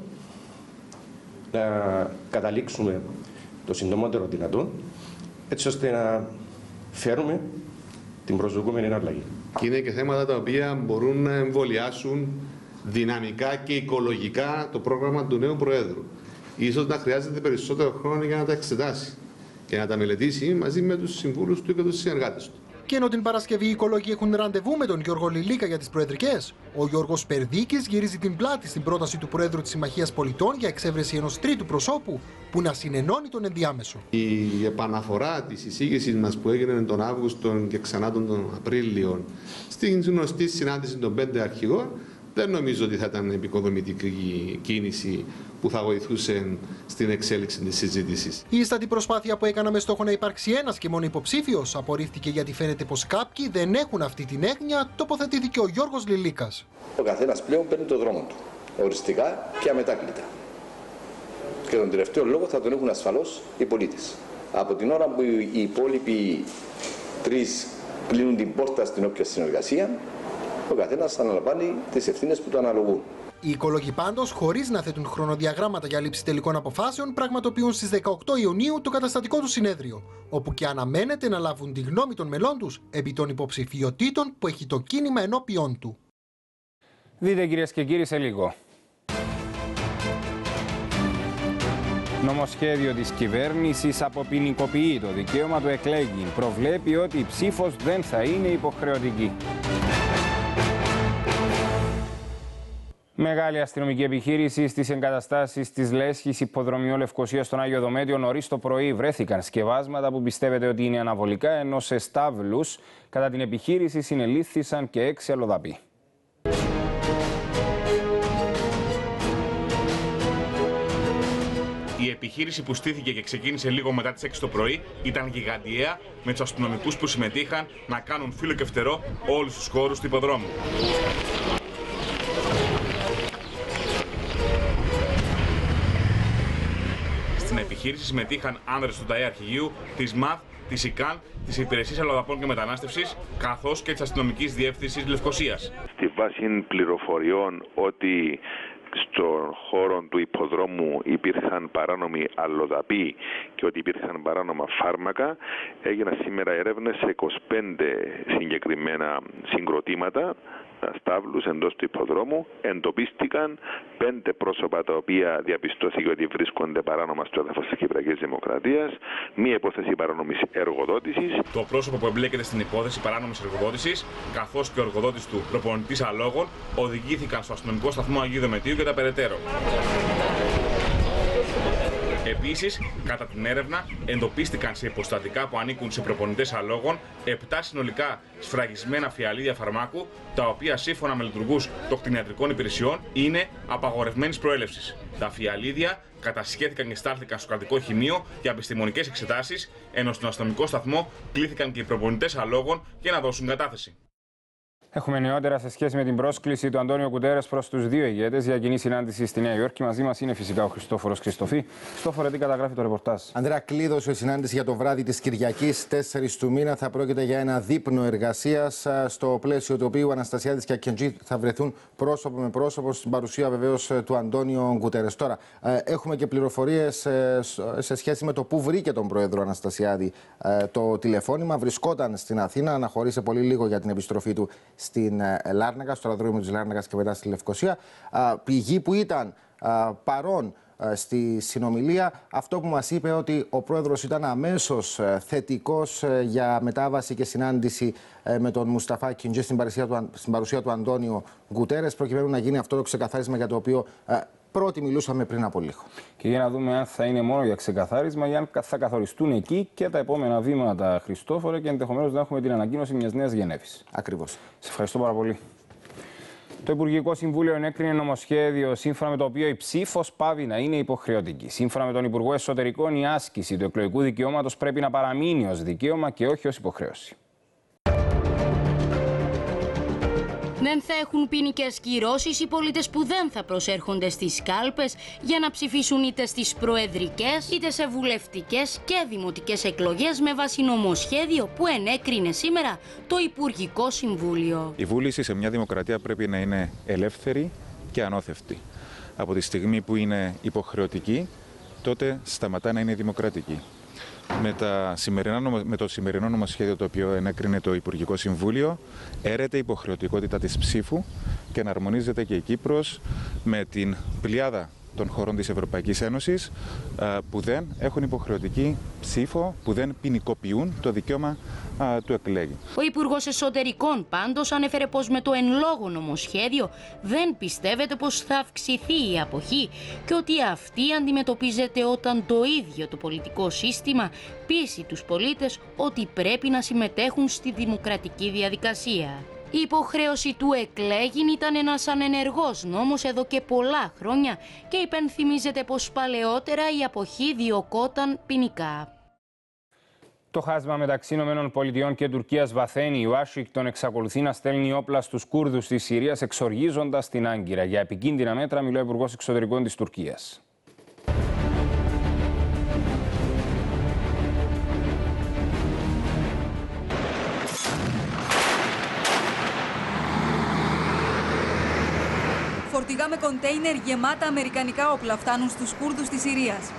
R: να καταλήξουμε το συντομότερο δυνατόν, έτσι ώστε να φέρουμε την προσδοκούμενη αλλαγή.
S: Και είναι και θέματα τα οποία μπορούν να εμβολιάσουν δυναμικά και οικολογικά το πρόγραμμα του νέου Προέδρου. Ίσως να χρειάζεται περισσότερο χρόνο για να τα εξετάσει και να τα μελετήσει μαζί με τους συμβούλους του και τους συνεργάτες του.
D: Και ενώ την Παρασκευή οι οικολόγοι έχουν ραντεβού με τον Γιώργο Λιλίκα για τις προεδρικές, ο Γιώργος Περδίκης γυρίζει την πλάτη στην πρόταση του Προέδρου της Συμμαχίας Πολιτών για εξέβρεση ενός τρίτου προσώπου που να συνενώνει τον ενδιάμεσο.
S: Η επαναφορά της εισήγησης μας που έγινε τον Αύγουστο και ξανά τον Απρίλιο στην γνωστή συνάντηση των 5 αρχηγών, δεν νομίζω ότι θα ήταν επικοδομητική κίνηση που θα βοηθούσε στην εξέλιξη της συζήτησης.
D: Η ίστατη προσπάθεια που έκανα με στόχο να υπάρξει ένας και μόνο υποψήφιος απορρίφθηκε γιατί φαίνεται πως κάποιοι δεν έχουν αυτή την έγνοια, τοποθετήθηκε ο Γιώργος Λιλίκας.
T: Ο καθένας πλέον παίρνει το δρόμο του, οριστικά και αμετάκλητα. Και τον τελευταίο λόγο θα τον έχουν ασφαλώς οι πολίτες. Από την ώρα που οι υπόλοιποι 3 κλείνουν την πόρτα στην όποια συνεργασία, ο καθένας αναλαμβάνει τις ευθύνες που του αναλογούν.
D: Οι οικολόγοι πάντως, χωρίς να θέτουν χρονοδιαγράμματα για λήψη τελικών αποφάσεων, πραγματοποιούν στις 18 Ιουνίου το καταστατικό του συνέδριο, όπου και αναμένεται να λάβουν τη γνώμη των μελών τους επί των υποψηφιωτήτων που έχει το κίνημα ενώπιόν του.
A: Δείτε κυρίες και κύριοι σε λίγο. Νομοσχέδιο της κυβέρνησης αποποινικοποιεί το δικαίωμα του εκλέγην. Προβλέπει ότι η ψήφος δεν θα είναι υποχρεωτική. Μεγάλη αστυνομική επιχείρηση στις εγκαταστάσεις της Λέσχης Υποδρομιού Λευκωσίας στον Άγιο Δομέτιο. Νωρίς το πρωί βρέθηκαν σκευάσματα που πιστεύετε ότι είναι αναβολικά, ενώ σε στάβλους κατά την επιχείρηση συνελήφθησαν και 6 αλλοδαποί.
U: Η επιχείρηση που στήθηκε και ξεκίνησε λίγο μετά τις 6 το πρωί ήταν γιγαντιαία, με τους αστυνομικούς που συμμετείχαν να κάνουν φύλλο και φτερό όλους τους χώρους του υποδρόμου. Στην επιχείρηση συμμετείχαν άνδρες του ΤΑΕ Αρχηγείου, της ΜΑΘ, της ΙΚΑΝ, της Υπηρεσίας Αλλοδαπών και Μετανάστευσης, καθώς και της Αστυνομικής Διεύθυνσης Λευκωσίας.
V: Στη βάση πληροφοριών ότι στον χώρο του υποδρόμου υπήρχαν παράνομοι αλλοδαποί και ότι υπήρχαν παράνομα φάρμακα, έγιναν σήμερα έρευνες σε 25 συγκεκριμένα συγκροτήματα, στάβλους εντός του υποδρόμου. Εντοπίστηκαν 5 πρόσωπα τα οποία διαπιστώθηκε ότι βρίσκονται παράνομα στο έδαφος της Κυπριακής Δημοκρατίας, μία υπόθεση παράνομης εργοδότησης.
U: Το πρόσωπο που εμπλέκεται στην υπόθεση παράνομης εργοδότησης, καθώς και ο εργοδότης του προπονητής αλόγων, οδηγήθηκαν στο αστυνομικό σταθμό Αγίου Δομετίου για τα περαιτέρω. Επίσης, κατά την έρευνα, εντοπίστηκαν σε υποστατικά που ανήκουν σε προπονητές αλόγων 7 συνολικά σφραγισμένα φιαλίδια φαρμάκου, τα οποία σύμφωνα με λειτουργούς των κτηνιατρικών υπηρεσιών είναι απαγορευμένης προέλευσης. Τα φιαλίδια κατασχέθηκαν και στάλθηκαν στο κρατικό χημείο για επιστημονικές εξετάσεις, ενώ στον αστυνομικό σταθμό κλήθηκαν και οι προπονητές αλόγων για να δώσουν κατάθεση.
A: Έχουμε νεότερα σε σχέση με την πρόσκληση του Αντώνιο Γκουτέρες προς τους δύο ηγέτες για κοινή συνάντηση στη Νέα Υόρκη. Μαζί μας είναι φυσικά ο Χριστόφορος Χριστοφή. Χριστόφορε, τι καταγράφει το ρεπορτάζ?
B: Ανδρέα, κλείδωσε η συνάντηση για το βράδυ της Κυριακής 4 του μήνα. Θα πρόκειται για ένα δείπνο εργασίας, στο πλαίσιο του οποίου ο Αναστασιάδης και Ακιντζή θα βρεθούν πρόσωπο με πρόσωπο, στην παρουσία βεβαίως του Αντώνιο Γκουτέρες. Τώρα, έχουμε και πληροφορίες σε σχέση με το πού βρήκε τον πρόεδρο Αναστασιάδη το τηλεφώνημα. Βρισκόταν στην Αθήνα, αναχωρήσε πολύ λίγο για την επιστροφή του στην Λάρνακα, στο αεροδρόμιο της Λάρνακας και μετά στη Λευκοσία. Πηγή που ήταν παρόν στη συνομιλία, αυτό που μας είπε ότι ο πρόεδρος ήταν αμέσως θετικός για μετάβαση και συνάντηση με τον Μουσταφά Ακιντζή στην παρουσία του Αντώνιο Γκουτέρες, προκειμένου να γίνει αυτό το ξεκαθάρισμα για το οποίο πρώτοι μιλούσαμε πριν από λίγο. Και για να δούμε αν θα είναι μόνο για ξεκαθάρισμα ή αν θα καθοριστούν εκεί και τα επόμενα βήματα, Χριστόφορε, και ενδεχομένως να έχουμε την ανακοίνωση μιας νέας Γενέβης. Ακριβώς.
A: Σε ευχαριστώ πάρα πολύ. Το Υπουργικό Συμβούλιο ενέκρινε νομοσχέδιο σύμφωνα με το οποίο η ψήφος πάβει να είναι υποχρεωτική. Σύμφωνα με τον Υπουργό Εσωτερικών, η άσκηση του εκλογικού δικαιώματος πρέπει να παραμείνει ως δικαίωμα και όχι ως υποχρέωση.
J: Δεν θα έχουν ποινικές κυρώσεις οι πολίτες που δεν θα προσέρχονται στις κάλπες για να ψηφίσουν είτε στις προεδρικές είτε σε βουλευτικές και δημοτικές εκλογές με βάση νομοσχέδιο που ενέκρινε σήμερα το Υπουργικό Συμβούλιο.
C: Η βούληση σε μια δημοκρατία πρέπει να είναι ελεύθερη και ανώθευτη. Από τη στιγμή που είναι υποχρεωτική, τότε σταματά να είναι δημοκρατική. Με το σημερινό νομοσχέδιο το οποίο ενέκρινε το Υπουργικό Συμβούλιο, έρεται η υποχρεωτικότητα της ψήφου και εναρμονίζεται και η Κύπρος με την πλειάδα των χωρών της Ευρωπαϊκής Ένωσης που δεν έχουν υποχρεωτική ψήφο, που δεν ποινικοποιούν το δικαίωμα του εκλέγει.
J: Ο Υπουργός Εσωτερικών πάντως ανέφερε πως με το εν λόγω νομοσχέδιο δεν πιστεύετε πως θα αυξηθεί η αποχή και ότι αυτή αντιμετωπίζεται όταν το ίδιο το πολιτικό σύστημα πείσει τους πολίτες ότι πρέπει να συμμετέχουν στη δημοκρατική διαδικασία. Η υποχρέωση του εκλέγην ήταν ένας ανενεργός νόμος εδώ και πολλά χρόνια και υπενθυμίζεται πως παλαιότερα η αποχή διωκόταν ποινικά.
A: Το χάσμα μεταξύ ΗΠΑ και Τουρκίας βαθαίνει. Η Ουάσιγκτον εξακολουθεί να στέλνει όπλα στους Κούρδους της Συρίας, εξοργίζοντας την Άγκυρα. Για επικίνδυνα μέτρα μιλάει ο Υπουργός Εξωτερικών της Τουρκίας.
E: Φορτηγά με κοντέινερ γεμάτα αμερικανικά όπλα φτάνουν στους Κούρδους της Συρίας.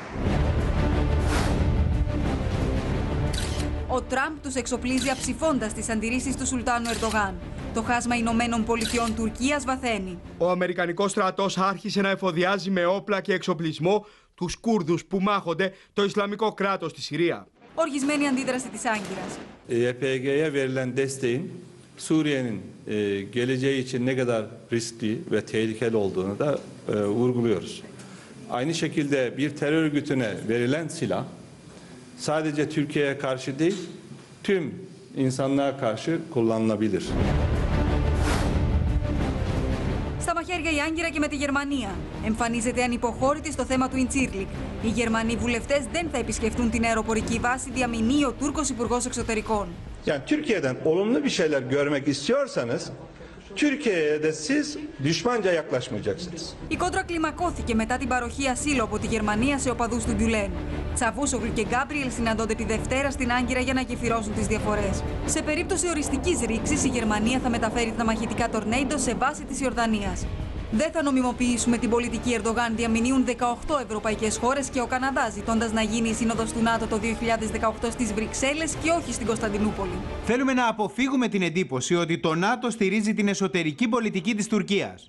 E: Ο Τραμπ τους εξοπλίζει αψηφώντας τις αντιρρήσεις του Σουλτάνου Ερντογάν. Το χάσμα Ηνωμένων Πολιτειών Τουρκίας βαθαίνει.
W: Ο Αμερικανικός στρατός άρχισε να εφοδιάζει με όπλα και εξοπλισμό τους Κούρδους που μάχονται το Ισλαμικό κράτος στη Συρία.
E: Οργισμένη αντίδραση της Άγκυρας.
X: YPG'ye verilen desteğin Suriye'nin geleceği için ne kadar riskli ve tehlikeli olduğunu da vurguluyoruz. Aynı şekilde bir terör örgütüne verilen silah sadece Türkiye'ye karşı değil, tüm insanlığa karşı kullanılabilir.
E: Στα μαχαίρια η Άγκυρα και με τη Γερμανία. Emφανίζεται ανυποχώρητη στο θέμα του Ιντσίρλικ. Οι Γερμανοί vουλευτές δεν θα επισκεφτούν την αεροπορική βάση, διαμηνύει ο Τούρκος Υπουργός Εξωτερικών.
X: Yani Türkiye'den olumlu bir şeyler görmek istiyorsanız Türkiye'ye de siz düşmanca yaklaşmayacaksınız.
E: Η κόντρα κλιμακώθηκε μετά την παροχή ασύλου από τη Γερμανία σε οπαδούς του Γκιουλέν. Τσαβούσογλου και Γκάμπριελ συναντώνται τη Δευτέρα στην Άγκυρα για να γεφυρώσουν τις διαφορές. Σε περίπτωση οριστικής ρήξης, η Γερμανία θα μεταφέρει τα μαχητικά Τορνέιντο σε βάση της Ιορδανίας. Δεν θα νομιμοποιήσουμε την πολιτική Ερντογάν, διαμηνύουν 18 ευρωπαϊκές χώρες και ο Καναδάς, ζητώντας να γίνει η Σύνοδος του ΝΑΤΟ το 2018 στις Βρυξέλλες και όχι στην Κωνσταντινούπολη.
Y: Θέλουμε να αποφύγουμε την εντύπωση ότι το ΝΑΤΟ στηρίζει την εσωτερική πολιτική της Τουρκίας.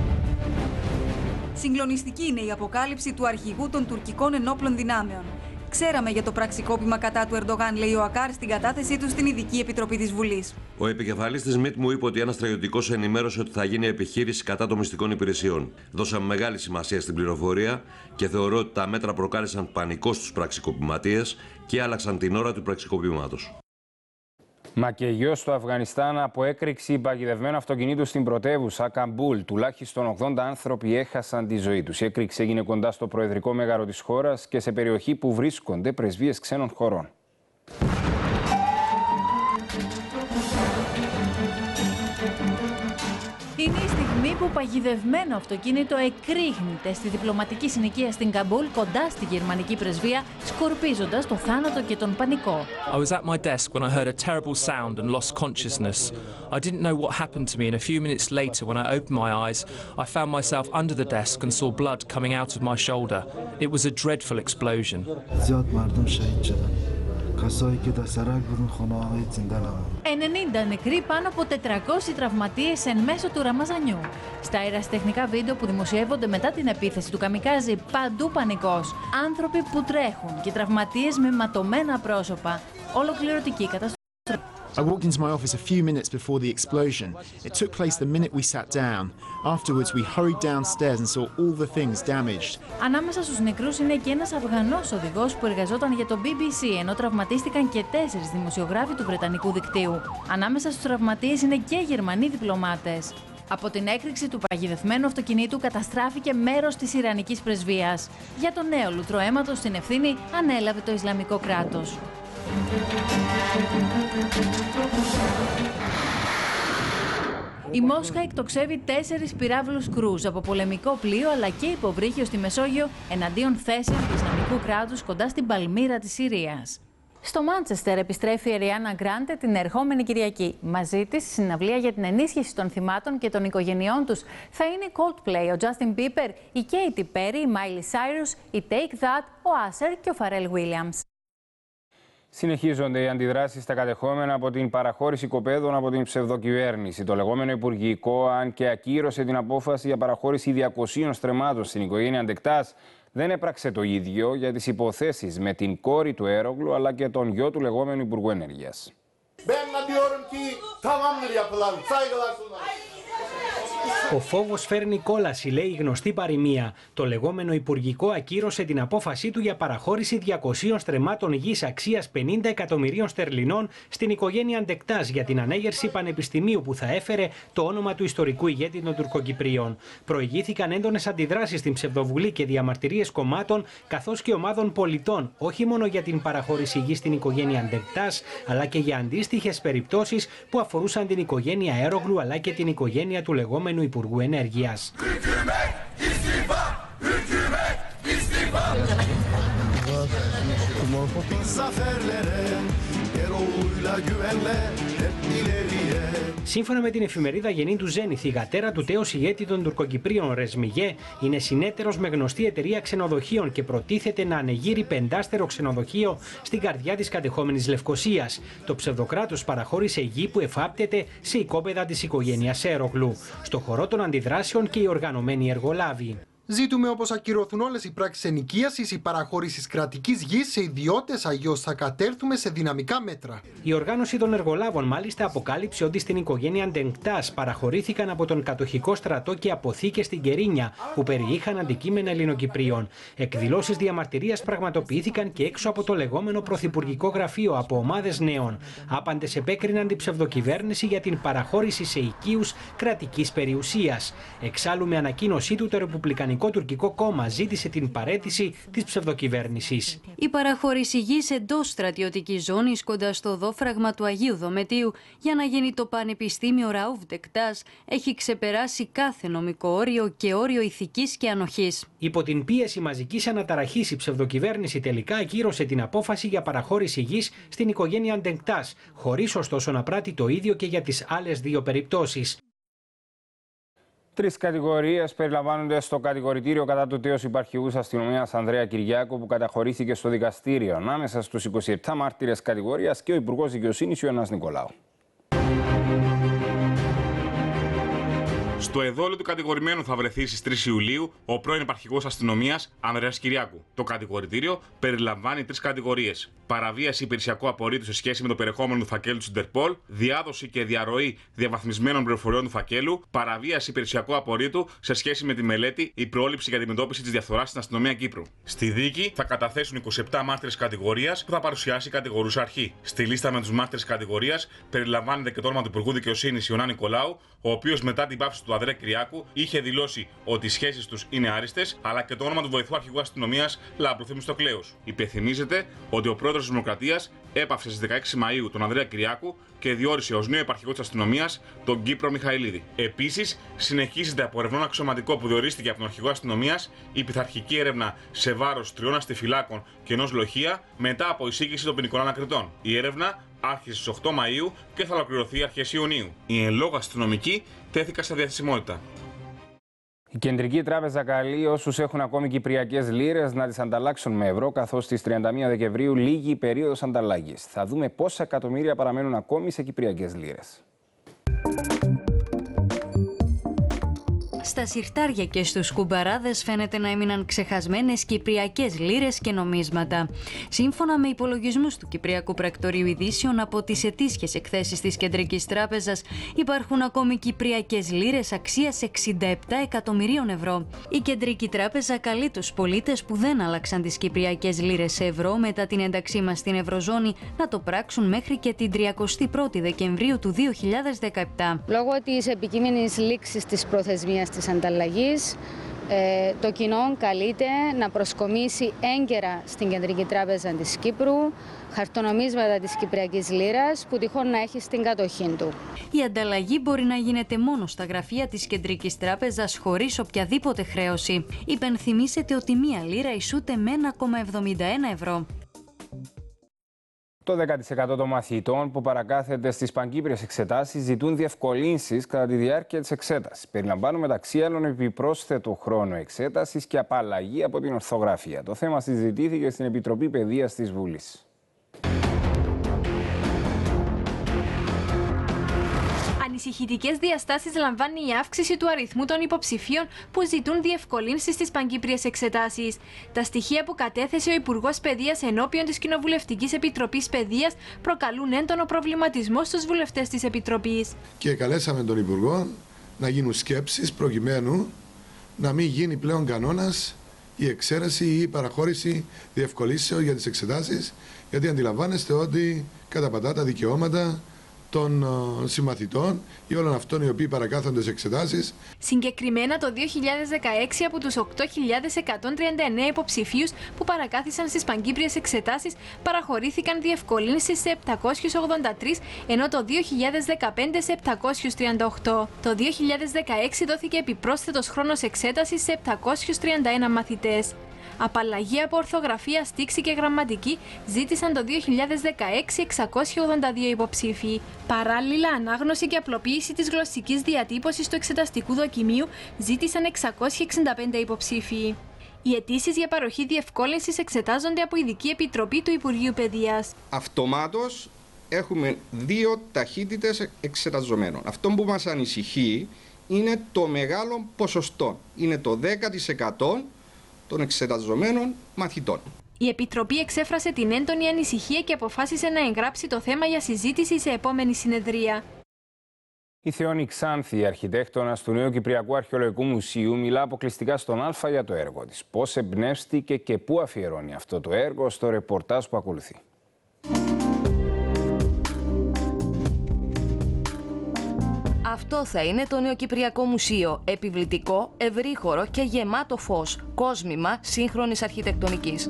E: Συγκλονιστική είναι η αποκάλυψη του αρχηγού των τουρκικών ενόπλων δυνάμεων. Ξέραμε για το πραξικόπημα κατά του Ερντογάν, λέει ο Ακάρ στην κατάθεσή του στην Ειδική Επιτροπή της Βουλής.
F: Ο επικεφαλής της ΜΙΤ μου είπε ότι ένας στρατιωτικός ενημέρωσε ότι θα γίνει επιχείρηση κατά των μυστικών υπηρεσιών. Δώσαμε μεγάλη σημασία στην πληροφορία και θεωρώ ότι τα μέτρα προκάλεσαν πανικό στους πραξικοπηματίες και άλλαξαν την ώρα του πραξικοπήματος.
A: Μα και γιος στο Αφγανιστάν από έκρηξη παγιδευμένου αυτοκινήτου στην πρωτεύουσα Καμπούλ. Τουλάχιστον 80 άνθρωποι έχασαν τη ζωή τους. Η έκρηξη έγινε κοντά στο προεδρικό μέγαρο της χώρας και σε περιοχή που βρίσκονται πρεσβείες ξένων χωρών.
G: Είναι η στιγμή που παγιδευμένο αυτοκίνητο εκρήγνεται στη διπλωματική συνοικία στην Καμπούλ κοντά στη γερμανική πρεσβεία, σκορπίζοντας το θάνατο και τον πανικό.
H: I was at my desk when I heard a terrible sound and lost consciousness. I didn't know what happened to me and a few minutes later when I opened my eyes, I found myself under the desk and saw blood coming out of my shoulder. It was a dreadful explosion.
G: 90 νεκροί, πάνω από 400 τραυματίες εν μέσω του Ραμαζανιού. Στα αεραστεχνικά βίντεο που δημοσιεύονται μετά την επίθεση του καμικάζι, παντού πανικός. Άνθρωποι που τρέχουν και τραυματίες με ματωμένα πρόσωπα. Ολοκληρωτική καταστροφή.
I: I walked into my office a few minutes before the explosion. It took place the minute we sat down. Afterwards, we hurried downstairs and saw all the things damaged.
G: Ανάμεσα στους νεκρούς είναι και ένας Αφγανός οδηγός που εργαζόταν για το BBC, ενώ τραυματίστηκαν και 4 δημοσιογράφοι του Βρετανικού δικτύου. Ανάμεσα στους τραυματίες είναι και Γερμανοί διπλωμάτες. Από την έκρηξη του παγιδευμένου αυτοκινήτου καταστράφηκε μέρος της Ιρανικής πρεσβείας. Για το νέο λουτρό αίματος την ευθύνη ανέλαβε το Ισλαμικό κράτος. Η Μόσχα εκτοξεύει 4 πυράβλους κρούζ από πολεμικό πλοίο αλλά και υποβρύχιο στη Μεσόγειο εναντίον θέσεων του Ισλαμικού κράτους κοντά στην Παλμύρα της Συρίας. Στο Μάντσεστερ επιστρέφει η Ariana Grande την ερχόμενη Κυριακή. Μαζί της, στη συναυλία για την ενίσχυση των θυμάτων και των οικογενειών τους θα είναι η Coldplay, ο Justin Bieber, η Katy Perry, η Miley Cyrus, η Take That, ο Usher και ο Pharrell Williams.
A: Συνεχίζονται οι αντιδράσεις στα κατεχόμενα από την παραχώρηση οικοπαίδων από την ψευδοκυβέρνηση. Το λεγόμενο Υπουργικό, αν και ακύρωσε την απόφαση για παραχώρηση 200 στρεμμάτων στην οικογένεια Αντεκτάς, δεν έπραξε το ίδιο για τις υποθέσεις με την κόρη του Έρογλου αλλά και τον γιο του λεγόμενου Υπουργού Ενέργειας.
K: Ο φόβος φέρνει κόλαση, λέει η γνωστή παροιμία. Το λεγόμενο Υπουργικό ακύρωσε την απόφασή του για παραχώρηση 200 στρεμμάτων γης αξίας 50 εκατομμυρίων στερλινών στην οικογένεια Αντεκτάς για την ανέγερση πανεπιστημίου που θα έφερε το όνομα του ιστορικού ηγέτη των Τουρκοκυπρίων. Προηγήθηκαν έντονες αντιδράσεις στην ψευδοβουλή και διαμαρτυρίες κομμάτων καθώς και ομάδων πολιτών, όχι μόνο για την παραχώρηση γης στην οικογένεια Αντεκτάς, αλλά και για αντίστοιχες περιπτώσεις που αφορούσαν την οικογένεια Έρογλου αλλά και την οικογένεια του λεγόμενου Υπουργού Ενέργειας. Σύμφωνα με την εφημερίδα Γενή του Ζένιθ, η γατέρα του τέος ηγέτη των Τουρκοκυπρίων, Ρεσμιγέ, είναι συνέτερος με γνωστή εταιρεία ξενοδοχείων και προτίθεται να ανεγείρει 5άστερο ξενοδοχείο στην καρδιά της κατεχόμενης Λευκωσίας. Το ψευδοκράτος παραχώρησε γη που εφάπτεται σε οικόπεδα της οικογένειας Έρογλου. Στο χορό των αντιδράσεων και οι οργανωμένοι εργολάβοι.
D: Ζήτουμε όπως ακυρωθούν όλες οι πράξεις ενοικίασης ή παραχώρησης κρατικής γης σε ιδιώτες, αλλιώς θα κατέλθουμε σε δυναμικά μέτρα.
K: Η οργάνωση των εργολάβων μάλιστα αποκάλυψε ότι στην οικογένεια Αντεκτάς παραχωρήθηκαν από τον κατοχικό στρατό και αποθήκες στην Κερίνια που περιείχαν αντικείμενα Ελληνοκυπρίων. Εκδηλώσεις διαμαρτυρίας πραγματοποιήθηκαν και έξω από το λεγόμενο Πρωθυπουργικό Γραφείο από ομάδες νέων. Άπαντες επέκριναν την ψευδοκυβέρνηση για την παραχώρηση σε οικείους κρατικής περιουσίας. Εξάλλου, με ανακοίνωσή του, το Ρεπουμπλικανικό Τουρκικό κόμμα ζήτησε την παραίτηση της ψευδοκυβέρνησης.
N: Η παραχώρηση γης εντός στρατιωτικής ζώνης κοντά στο δόφραγμα του Αγίου Δομετίου για να γίνει το Πανεπιστήμιο Ραούφ Ντεκτάς έχει ξεπεράσει κάθε νομικό όριο και όριο ηθικής και ανοχής.
K: Υπό την πίεση μαζικής αναταραχής, η ψευδοκυβέρνηση τελικά ακύρωσε την απόφαση για παραχώρηση γης στην οικογένεια Ντεκτάς, χωρίς ωστόσο να πράττει το ίδιο και για τις άλλες δύο περιπτώσεις.
A: 3 κατηγορίες περιλαμβάνονται στο κατηγορητήριο κατά του τέος υπαρχηγούς αστυνομίας Ανδρέα Κυριάκου, που καταχωρήθηκε στο δικαστήριο. Ανάμεσα στους 27 μάρτυρες κατηγορίας και ο Υπουργός Δικαιοσύνης Ιωάννης Νικολάου.
U: Στο εδόλιο του κατηγορημένου θα βρεθεί στις 3 Ιουλίου ο πρώην Υπαρχηγός Αστυνομίας Ανδρέας Κυριάκου. Το κατηγορητήριο περιλαμβάνει 3 κατηγορίες: παραβίαση υπηρεσιακού απορρίτου σε σχέση με το περιεχόμενο του φακέλου της Ιντερπολ, διάδοση και διαρροή διαβαθμισμένων πληροφοριών του φακέλου, παραβίαση υπηρεσιακού απορρίτου σε σχέση με τη μελέτη, η πρόληψη και αντιμετώπιση της διαφθοράς στην αστυνομία Κύπρου. Στη δίκη θα καταθέσουν 27 μάρτυρες κατηγορίας που θα παρουσιάσει η κατηγορούσα αρχή. Στη λίστα με τους μάρτυρες κατηγορίας περιλαμβάνεται και το όνομα του Υπουργού Δικαιοσύνης Ιωνά Νικολάου, ο οποίος μετά την πάυση του Ανδρέα Κυριάκου είχε δηλώσει ότι οι σχέσεις τους είναι άριστες, αλλά και το όνομα του βοηθού αρχηγού αστυνομίας Λάμπρου Θεμιστοκλέους. Υπενθυμίζεται ότι ο πρόεδρος της Δημοκρατίας έπαυσε στις 16 Μαΐου τον Ανδρέα Κυριάκου και διόρισε ως νέο υπαρχηγό της αστυνομίας τον Κύπρο Μιχαηλίδη. Επίσης, συνεχίζεται από ερευνών αξιωματικό που διορίστηκε από τον αρχηγό αστυνομίας η πειθαρχική έρευνα σε βάρος 3 αστιφυλάκων και ενός λοχεία μετά από εισήγηση των ποινικών ανακριτών. Η έρευνα άρχισε στις 8 Μαΐου και θα ολοκληρωθεί αρχές Ιουνίου. Οι εν λόγω αστυνομικοί τέθηκαν σε διαθεσιμότητα.
A: Η Κεντρική Τράπεζα καλεί όσους έχουν ακόμη κυπριακές λίρες να τις ανταλλάξουν με ευρώ, καθώς στις 31 Δεκεμβρίου λήγει η περίοδος ανταλλαγής. Θα δούμε πόσα εκατομμύρια παραμένουν ακόμη σε κυπριακές λίρες.
N: Στα συρτάρια και στους κουμπαράδες φαίνεται να έμειναν ξεχασμένες κυπριακές λίρες και νομίσματα. Σύμφωνα με υπολογισμούς του Κυπριακού Πρακτορείου Ειδήσεων από τις ετήσιες εκθέσεις της Κεντρικής Τράπεζας, υπάρχουν ακόμη κυπριακές λίρες αξίας 67 εκατομμυρίων ευρώ. Η Κεντρική Τράπεζα καλεί τους πολίτες που δεν άλλαξαν τις κυπριακές λίρες σε ευρώ μετά την ένταξή μας στην Ευρωζώνη να το πράξουν μέχρι και την 31η Δεκεμβρίου του 2017.
L: Λόγω της επικείμενης λήξης της προθεσμίας της ανταλλαγής, το κοινό καλείται να προσκομίσει έγκαιρα στην Κεντρική Τράπεζα της Κύπρου χαρτονομίσματα της Κυπριακής Λίρας που τυχόν να έχει στην κατοχή του.
N: Η ανταλλαγή μπορεί να γίνεται μόνο στα γραφεία της Κεντρικής Τράπεζας χωρίς οποιαδήποτε χρέωση. Υπενθυμίσετε ότι μία λίρα ισούται με 1,71 ευρώ.
A: Το 10% των μαθητών που παρακάθεται στις πανκύπριες εξετάσεις ζητούν διευκολύνσεις κατά τη διάρκεια της εξέτασης. Περιλαμβάνουν μεταξύ άλλων επιπρόσθετο χρόνο εξέτασης και απαλλαγή από την ορθογραφία. Το θέμα συζητήθηκε στην Επιτροπή Παιδείας της Βουλής.
M: Ανησυχητικές διαστάσεις λαμβάνει η αύξηση του αριθμού των υποψηφίων που ζητούν διευκολύνσεις στις πανκύπριες εξετάσεις. Τα στοιχεία που κατέθεσε ο Υπουργός Παιδείας ενώπιον της Κοινοβουλευτικής Επιτροπής Παιδείας προκαλούν έντονο προβληματισμό στους βουλευτές της Επιτροπής.
O: Και καλέσαμε τον Υπουργό να γίνουν σκέψεις προκειμένου να μην γίνει πλέον κανόνας η εξαίρεση ή η παραχώρηση διευκολύνσεων για τις εξετάσεις, γιατί αντιλαμβάνεστε ότι καταπατά τα δικαιώματα των συμμαθητών ή όλων αυτών οι οποίοι παρακάθονται σε εξετάσεις.
M: Συγκεκριμένα το 2016 από τους 8.139 υποψηφίους που παρακάθισαν στις πανκύπριες εξετάσεις παραχωρήθηκαν διευκολύνσεις σε 783, ενώ το 2015 σε 738. Το 2016 δόθηκε επιπρόσθετος χρόνος εξέτασης σε 731 μαθητές. Απαλλαγή από ορθογραφία, στίξη και γραμματική ζήτησαν το 2016 682 υποψήφοι. Παράλληλα, ανάγνωση και απλοποίηση της γλωσσικής διατύπωσης του εξεταστικού δοκιμίου ζήτησαν 665 υποψήφοι. Οι αιτήσεις για παροχή διευκόλυνσης εξετάζονται από ειδική επιτροπή του Υπουργείου Παιδείας.
P: Αυτομάτως έχουμε 2 ταχύτητες εξεταζομένων. Αυτό που μας ανησυχεί είναι το μεγάλο ποσοστό. Είναι το 10% των εξεταζομένων μαθητών.
M: Η Επιτροπή εξέφρασε την έντονη ανησυχία και αποφάσισε να εγγράψει το θέμα για συζήτηση σε επόμενη συνεδρία.
A: Η Θεόνη Ξάνθη, αρχιτέκτονας του Νέου Κυπριακού Αρχαιολογικού Μουσείου, μιλά αποκλειστικά στον Α για το έργο της. Πώς εμπνεύστηκε και πού αφιερώνει αυτό το έργο στο ρεπορτάζ που ακολουθεί.
Q: Αυτό θα είναι το Νέο Κυπριακό Μουσείο, επιβλητικό, ευρύχωρο και γεμάτο φως, κόσμημα σύγχρονης αρχιτεκτονικής.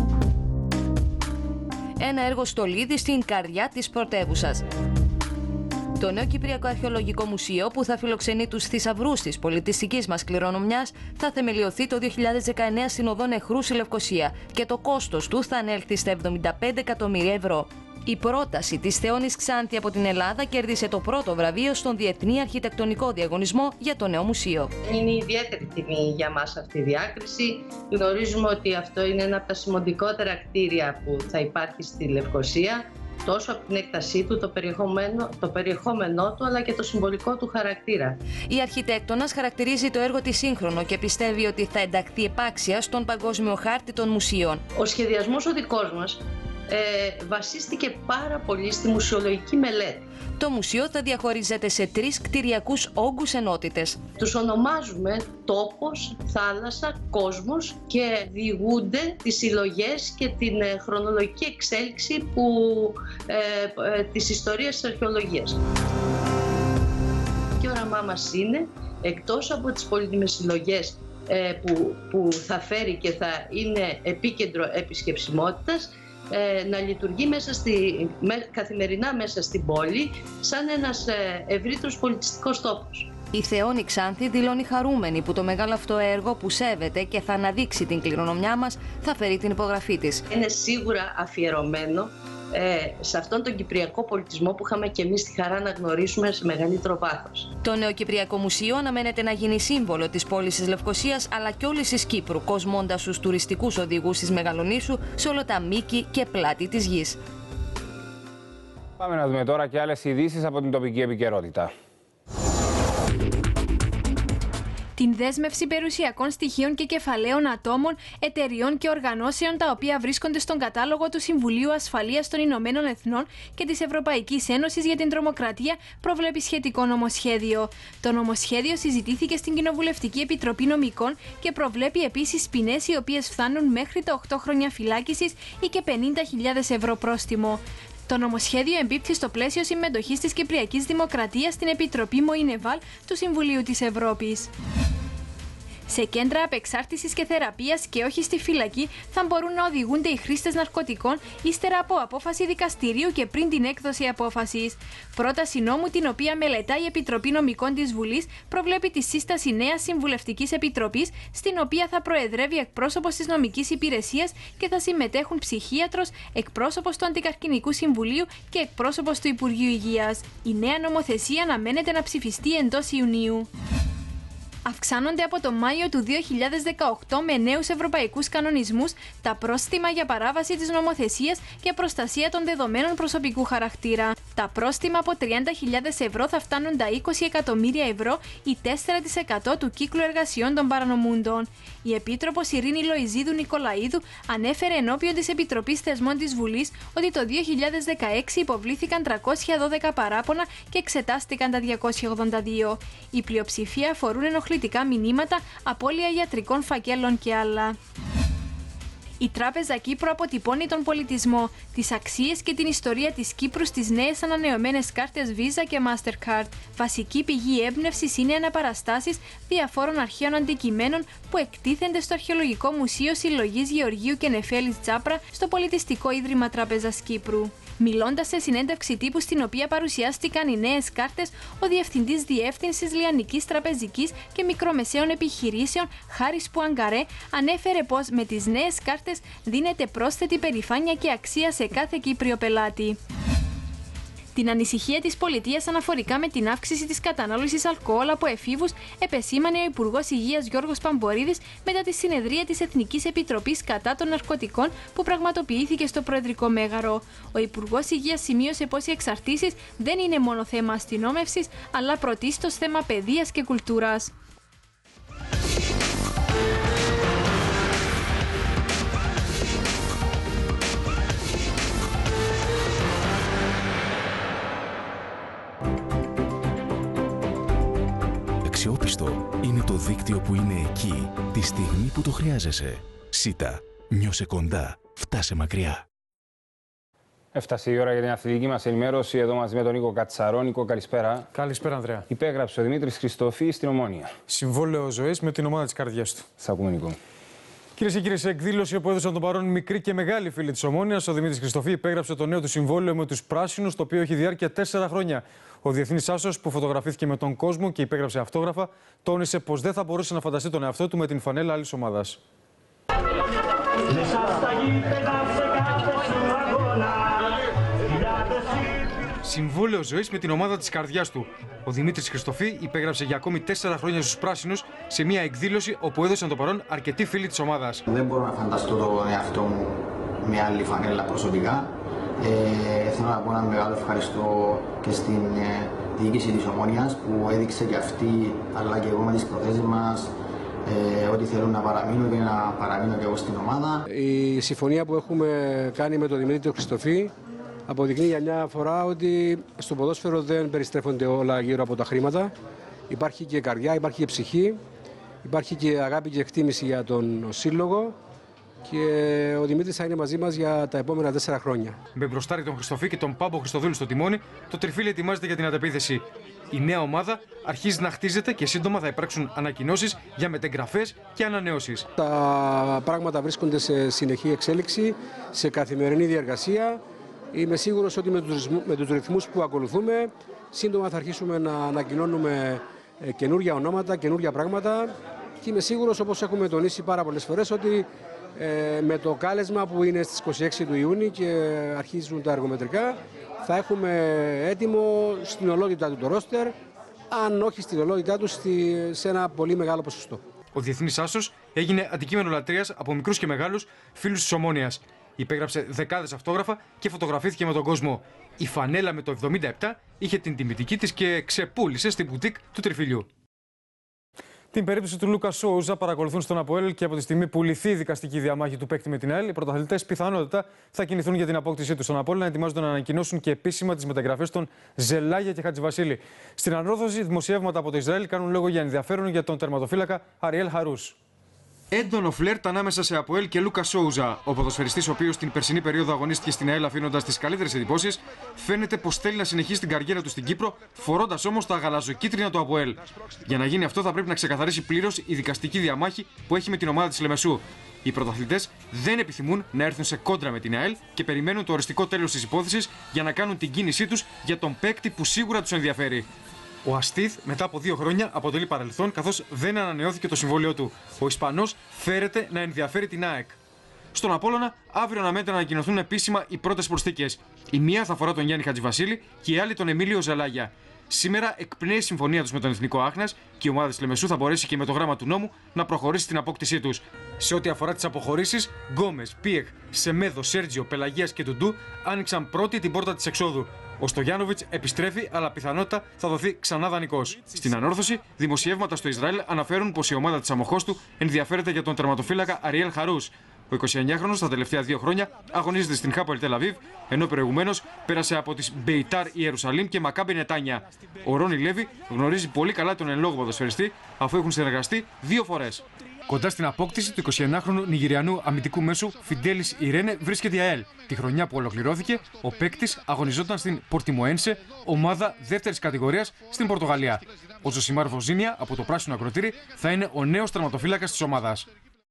Q: Ένα έργο στολίδι στην καρδιά της πρωτεύουσας. Το Νέο Κυπριακό Αρχαιολογικό Μουσείο, που θα φιλοξενεί τους θησαυρούς της πολιτιστικής μας κληρονομιάς, θα θεμελιωθεί το 2019 στην οδό Νεχρού στη Λευκοσία και το κόστος του θα ανέλθει στα 75 εκατομμύρια ευρώ. Η πρόταση της Θεόνης Ξάνθη από την Ελλάδα κέρδισε το πρώτο βραβείο στον Διεθνή Αρχιτεκτονικό Διαγωνισμό για το νέο μουσείο.
Z: Είναι ιδιαίτερη τιμή για μας αυτή η διάκριση. Γνωρίζουμε ότι αυτό είναι ένα από τα σημαντικότερα κτίρια που θα υπάρχει στη Λευκοσία τόσο από την έκτασή του, το περιεχόμενό του, αλλά και το συμβολικό του χαρακτήρα.
Q: Η αρχιτέκτονας χαρακτηρίζει το έργο της σύγχρονο και πιστεύει ότι θα ενταχθεί επάξια στον παγκόσμιο χάρτη των μουσείων.
Z: Ο σχεδιασμός ο δικός μας βασίστηκε πάρα πολύ στη μουσιολογική μελέτη.
Q: Το μουσείο θα διαχωρίζεται σε 3 κτηριακούς όγκους ενότητες.
Z: Τους ονομάζουμε τόπος, θάλασσα, κόσμος και διηγούνται τις συλλογές και την χρονολογική εξέλιξη της ιστορίας της αρχαιολογίας. Και όραμά μας είναι, εκτός από τις πολύτιμες συλλογές που θα φέρει και θα είναι επίκεντρο επισκεψιμότητας, να λειτουργεί καθημερινά μέσα στην πόλη σαν ένας ευρύτερος πολιτιστικός τόπος.
Q: Η Θεόνη Ξάνθη δηλώνει χαρούμενη που το μεγάλο αυτό έργο που σέβεται και θα αναδείξει την κληρονομιά μας θα φέρει την υπογραφή της.
Z: Είναι σίγουρα αφιερωμένο σε αυτόν τον κυπριακό πολιτισμό που είχαμε και εμείς τη χαρά να γνωρίσουμε σε μεγαλύτερο βάθος.
Q: Το Νεοκυπριακό Μουσείο αναμένεται να γίνει σύμβολο της πόλης της Λευκωσίας αλλά και όλης της Κύπρου, κοσμώντας τους τουριστικούς οδηγούς της Μεγαλονήσου σε όλα τα μήκη και πλάτη της γης.
A: Πάμε να δούμε τώρα και άλλες ειδήσεις από την τοπική επικαιρότητα.
M: Την δέσμευση περιουσιακών στοιχείων και κεφαλαίων ατόμων, εταιριών και οργανώσεων τα οποία βρίσκονται στον κατάλογο του Συμβουλίου Ασφαλείας των Ηνωμένων Εθνών και της Ευρωπαϊκής Ένωσης για την τρομοκρατία προβλέπει σχετικό νομοσχέδιο. Το νομοσχέδιο συζητήθηκε στην Κοινοβουλευτική Επιτροπή Νομικών και προβλέπει επίσης ποινές οι οποίες φτάνουν μέχρι τα 8 χρόνια φυλάκισης ή και 50.000 ευρώ πρόστιμο. Το νομοσχέδιο εμπίπτει στο πλαίσιο συμμετοχής της Κυπριακής Δημοκρατίας στην Επιτροπή Μοϊνεβάλ του Συμβουλίου της Ευρώπης. Σε κέντρα απεξάρτησης και θεραπείας και όχι στη φυλακή θα μπορούν να οδηγούνται οι χρήστες ναρκωτικών ύστερα από απόφαση δικαστηρίου και πριν την έκδοση απόφασης. Πρόταση νόμου την οποία μελετάει η Επιτροπή Νομικών της Βουλής προβλέπει τη σύσταση νέας Συμβουλευτικής Επιτροπής στην οποία θα προεδρεύει εκπρόσωπος της Νομικής Υπηρεσίας και θα συμμετέχουν ψυχίατρος, εκπρόσωπος του Αντικαρκινικού Συμβουλίου και εκπρόσωπος του Υπουργείου Υγείας. Η νέα νομοθεσία αναμένεται να ψηφιστεί εντός Ιουνίου. Αυξάνονται από το Μάιο του 2018 με νέους ευρωπαϊκούς κανονισμούς τα πρόστιμα για παράβαση της νομοθεσίας και προστασία των δεδομένων προσωπικού χαρακτήρα. Τα πρόστιμα από 30.000 ευρώ θα φτάνουν τα 20 εκατομμύρια ευρώ ή 4% του κύκλου εργασιών των παρανομούντων. Η Επίτροπος Ειρήνη Λοϊζίδου Νικολαίδου ανέφερε ενώπιον της Επιτροπής Θεσμών της Βουλής ότι το 2016 υποβλήθηκαν 312 παράπονα και εξετάστηκαν τα 282. Η πλειοψηφία αφορούν ενοχλητικά μηνύματα, απώλεια ιατρικών φακέλων και άλλα. Η Τράπεζα Κύπρου αποτυπώνει τον πολιτισμό, τις αξίες και την ιστορία της Κύπρου στις νέες ανανεωμένες κάρτες Visa και Mastercard. Βασική πηγή έμπνευσης είναι αναπαραστάσεις διαφόρων αρχαίων αντικειμένων που εκτίθενται στο Αρχαιολογικό Μουσείο Συλλογής Γεωργίου και Νεφέλης Τσάπρα στο Πολιτιστικό Ίδρυμα Τράπεζας Κύπρου. Μιλώντας σε συνέντευξη τύπου στην οποία παρουσιάστηκαν οι νέες κάρτες, ο Διευθυντής Διεύθυνσης Λιανικής Τραπεζικής και Μικρομεσαίων Επιχειρήσεων, Χάρης Πουαγκαρέ, ανέφερε πως με τις νέες κάρτες δίνεται πρόσθετη περηφάνεια και αξία σε κάθε Κύπριο πελάτη. Την ανησυχία της πολιτείας αναφορικά με την αύξηση της κατανάλωσης αλκοόλ από εφήβους επεσήμανε ο Υπουργός Υγείας Γιώργος Παμπορίδης μετά τη συνεδρία της Εθνικής Επιτροπής κατά των Ναρκωτικών που πραγματοποιήθηκε στο Προεδρικό Μέγαρο. Ο Υπουργός Υγείας σημείωσε πως οι εξαρτήσεις δεν είναι μόνο θέμα αστυνόμευσης, αλλά πρωτίστως θέμα παιδείας και κουλτούρας.
B: Αξιόπιστο είναι το δίκτυο που είναι εκεί τη στιγμή που το χρειάζεσαι. ΣΥΤΑ. Νιώσε κοντά. Φτάσε μακριά.
A: Έφτασε η ώρα για την αθλητική μας ενημέρωση εδώ μαζί με τον Νίκο Κατσαρό. Νίκο, καλησπέρα.
C: Καλησπέρα, Ανδρέα.
A: Υπέγραψε ο Δημήτρης Χριστόφι στην Ομόνια.
C: Συμβόλαιο ζωής με την ομάδα της καρδιάς του.
A: Σ' ακούμε, Νίκο.
C: Κυρίες και κύριοι, σε εκδήλωση που έδωσαν τον παρόν μικροί και μεγάλοι φίλοι της Ομόνιας, ο Δημήτρης Χριστόφι υπέγραψε το νέο του συμβόλαιο με τους Πράσινους, το οποίο έχει διάρκεια 4 χρόνια. Ο διεθνής άσος, που φωτογραφήθηκε με τον κόσμο και υπέγραψε αυτόγραφα, τόνισε πως δεν θα μπορούσε να φανταστεί τον εαυτό του με την φανέλα άλλης ομάδας. Συμβόλαιο ζωής με την ομάδα της καρδιάς του. Ο Δημήτρης Χριστόφι υπέγραψε για ακόμη 4 χρόνια στους Πράσινους σε μια εκδήλωση όπου έδωσαν το παρόν αρκετοί φίλοι της ομάδας.
R: Δεν μπορώ να φανταστώ τον εαυτό μου με άλλη φανέλα προσωπικά.
J: Θέλω να πω ένα μεγάλο ευχαριστώ και στην διοίκηση της Ομόνοιας που έδειξε και αυτή, αλλά και εγώ με τις προθέσεις μας, ότι θέλουν να παραμείνω και να παραμείνω και εγώ στην ομάδα.
R: Η συμφωνία που έχουμε κάνει με τον Δημήτρη Χριστοφή αποδεικνύει για μια φορά ότι στο ποδόσφαιρο δεν περιστρέφονται όλα γύρω από τα χρήματα. Υπάρχει και καρδιά, υπάρχει και ψυχή, υπάρχει και αγάπη και εκτίμηση για τον σύλλογο και ο Δημήτρης θα είναι μαζί μας για τα επόμενα 4 χρόνια.
C: Με μπροστάρι τον Χριστοφή και τον Πάμπο Χριστοδούλου στο τιμόνι, το Τριφύλι ετοιμάζεται για την αντεπίθεση. Η νέα ομάδα αρχίζει να χτίζεται και σύντομα θα υπάρξουν ανακοινώσεις για μετεγγραφές και ανανεώσεις.
R: Τα πράγματα βρίσκονται σε συνεχή εξέλιξη, σε καθημερινή διεργασία. Είμαι σίγουρος ότι με τους ρυθμούς που ακολουθούμε, σύντομα θα αρχίσουμε να ανακοινώνουμε καινούργια ονόματα, καινούργια πράγματα και είμαι σίγουρος, όπως έχουμε τονίσει πάρα πολλές φορές, ότι με το κάλεσμα που είναι στις 26 του Ιούνιου και αρχίζουν τα εργομετρικά, θα έχουμε έτοιμο στην ολότητά του το ρόστερ, αν όχι στην ολότητά του σε ένα πολύ μεγάλο ποσοστό.
C: Ο Διεθνής Άσος έγινε αντικείμενο λατρείας από μικρούς και μεγάλους φίλους της Ομόνοιας. Υπέγραψε δεκάδες αυτόγραφα και φωτογραφήθηκε με τον κόσμο. Η φανέλα με το 77 είχε την τιμητική της και ξεπούλησε στην μπουτίκ του Τριφυλιού. Την περίπτωση του Λούκα Σόουζα παρακολουθούν στον ΑΠΟΕΛ και από τη στιγμή που λυθεί η δικαστική διαμάχη του παίκτη με την ΑΕΛ, οι πρωταθλητές πιθανότατα θα κινηθούν για την απόκτησή του. Στον ΑΠΟΕΛ να ετοιμάζονται να ανακοινώσουν και επίσημα τις μεταγραφές των Ζελάγια και Χατζηβασίλη. Στην ανόρθωση, δημοσιεύματα από το Ισραήλ κάνουν λόγο για ενδιαφέρον για τον τερματοφύλακα Αριέλ Χαρούς. Έντονο φλερτ ανάμεσα σε ΑΠΟΕΛ και Λούκα Σόουζα. Ο ποδοσφαιριστής, ο οποίος την περσινή περίοδο αγωνίστηκε στην ΑΕΛ αφήνοντας τις καλύτερες εντυπώσεις, φαίνεται πως θέλει να συνεχίσει την καριέρα του στην Κύπρο, φορώντας όμως τα γαλαζοκίτρινα του ΑΠΟΕΛ. Για να γίνει αυτό, θα πρέπει να ξεκαθαρίσει πλήρως η δικαστική διαμάχη που έχει με την ομάδα της Λεμεσού. Οι πρωταθλητές δεν επιθυμούν να έρθουν σε κόντρα με την ΑΕΛ και περιμένουν το οριστικό τέλος της υπόθεσης για να κάνουν την κίνησή τους για τον παίκτη που σίγουρα τους ενδιαφέρει. Ο Αστίθ μετά από 2 χρόνια αποτελεί παρελθόν καθώς δεν ανανεώθηκε το συμβόλαιό του. Ο Ισπανός φέρεται να ενδιαφέρει την ΑΕΚ. Στον Απόλλωνα, αύριο αναμένεται να ανακοινωθούν επίσημα οι πρώτες προσθήκες. Η μία θα αφορά τον Γιάννη Χατζηβασίλη και η άλλη τον Εμίλιο Ζελάγια. Σήμερα εκπνέει η συμφωνία τους με τον Εθνικό Άχνας και η ομάδα της Λεμεσού θα μπορέσει και με το γράμμα του νόμου να προχωρήσει στην απόκτησή τους. Σε ό,τι αφορά τις αποχωρήσεις, Γκόμες, Πίεκ, Σεμέδο, Σέρτζιο, Πελαγίας και Τουντού άνοιξαν πρώτη την πόρτα της εξόδου. Ο Στογιάνοβιτς επιστρέφει, αλλά πιθανότητα θα δοθεί ξανά δανεικός. Στην ανόρθωση, δημοσιεύματα στο Ισραήλ αναφέρουν πως η ομάδα της Αμοχώστου ενδιαφέρεται για τον τερματοφύλακα Αριέλ Χαρούς. Ο 29χρονος τα τελευταία 2 χρόνια αγωνίζεται στην Χάπολ Τελ Αβίβ, ενώ προηγουμένως πέρασε από τις Μπεϊτάρ Ιερουσαλήμ και Μακάμπι Νετάνια. Ο Ρόνι Λέβι γνωρίζει πολύ καλά τον εν λόγω ποδοσφαιριστή, αφού έχουν συνεργαστεί 2 φορές. Κοντά στην απόκτηση του 29χρονου Νιγηριανού αμυντικού μέσου Φιντέλης Ιρένε βρίσκεται η ΑΕΛ. Τη χρονιά που ολοκληρώθηκε, ο παίκτης αγωνιζόταν στην Πορτιμοένσε, ομάδα 2ης κατηγορίας στην Πορτογαλία. Ο Ζωσιμάρ Βοζίνια από το πράσινο ακροτήρι θα είναι ο νέος τερματοφύλακας της ομάδας.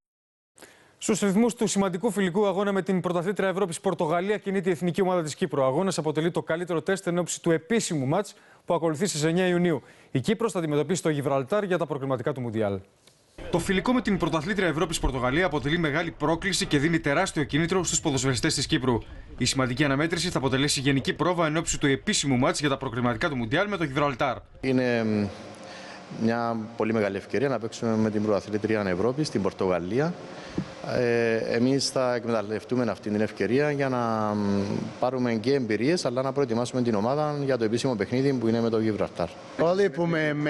C: Στους ρυθμούς του σημαντικού φιλικού αγώνα με την πρωταθλήτρια Ευρώπης Πορτογαλία κινείται η εθνική ομάδα της Κύπρου. Ο αγώνας αποτελεί το καλύτερο τεστ εν ώψη του επίσημου μάτς που ακολουθεί στις 9 Ιουνίου. Η Κύπρος θα αντιμετωπίσει το Γιβραλτάρ για τα προκριματικά του Μουντιάλ. Το φιλικό με την πρωταθλήτρια Ευρώπης Πορτογαλία αποτελεί μεγάλη πρόκληση και δίνει τεράστιο κίνητρο στους ποδοσφαιριστές της Κύπρου. Η σημαντική αναμέτρηση θα αποτελέσει γενική πρόβα εν ώψη του επίσημου μάτς για τα προκριματικά του Μουντιάλ με το Γιβραλτάρ.
S: Είναι μια πολύ μεγάλη ευκαιρία να παίξουμε με την πρωταθλήτρια Ευρώπης, την Πορτογαλία. Εμείς θα εκμεταλλευτούμε αυτή την ευκαιρία για να πάρουμε και εμπειρίες, αλλά να προετοιμάσουμε την ομάδα για το επίσημο παιχνίδι που είναι με το Γιβραλτάρ.
T: Όλοι που με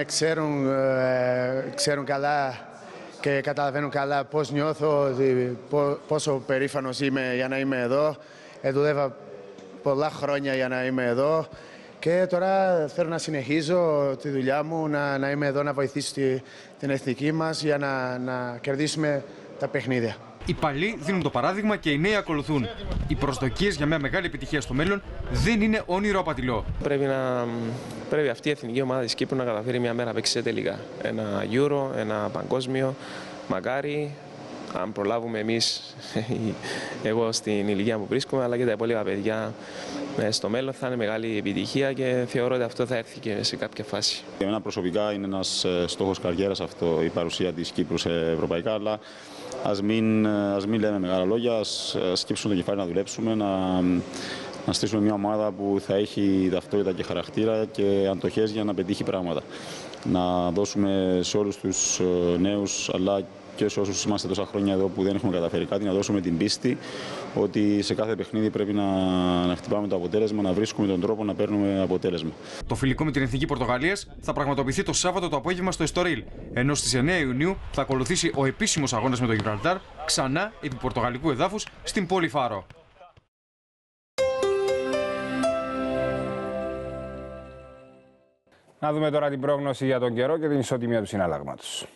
T: ξέρουν καλά και καταλαβαίνουν καλά πώς νιώθω, πόσο περήφανος είμαι για να είμαι εδώ. Δούλευα πολλά χρόνια για να είμαι εδώ και τώρα θέλω να συνεχίζω τη δουλειά μου, να είμαι εδώ να βοηθήσω την εθνική μας για να κερδίσουμε τα παιχνίδια.
C: Οι παλιοί δίνουν το παράδειγμα και οι νέοι ακολουθούν. Οι προσδοκίες για μια μεγάλη επιτυχία στο μέλλον δεν είναι όνειρο απατηλό.
V: Πρέπει αυτή η εθνική ομάδα της Κύπρου να καταφέρει μια μέρα να παίξει σε τελικά. Ένα Euro, ένα παγκόσμιο. Μακάρι, αν προλάβουμε εμείς, εγώ στην ηλικία που βρίσκομαι, αλλά και τα υπόλοιπα παιδιά στο μέλλον, θα είναι μεγάλη επιτυχία και θεωρώ ότι αυτό θα έρθει και σε κάποια φάση.
W: Για μένα προσωπικά είναι ένας στόχος καριέρας αυτό, η παρουσία της Κύπρου σε ευρωπαϊκά, αλλά ας μην λέμε μεγάλα λόγια, ας σκύψουμε το κεφάλι να δουλέψουμε, να στήσουμε μια ομάδα που θα έχει ταυτότητα και χαρακτήρα και αντοχές για να πετύχει πράγματα. Να δώσουμε σε όλους τους νέους αλλά και σε όσους είμαστε τόσα χρόνια εδώ που δεν έχουμε καταφέρει κάτι, να δώσουμε την πίστη ότι σε κάθε παιχνίδι πρέπει να χτυπάμε το αποτέλεσμα, να βρίσκουμε τον τρόπο να παίρνουμε αποτέλεσμα.
C: Το φιλικό με την Εθνική Πορτογαλίας θα πραγματοποιηθεί το Σάββατο το απόγευμα στο Εστορίλ, ενώ στις 9 Ιουνίου θα ακολουθήσει ο επίσημος αγώνας με το Γιβραλτάρ, ξανά επί πορτογαλικού εδάφους στην πόλη Φάρο.
A: Να δούμε τώρα την πρόγνωση για τον καιρό και την ισοτιμία του συναλλάγματος.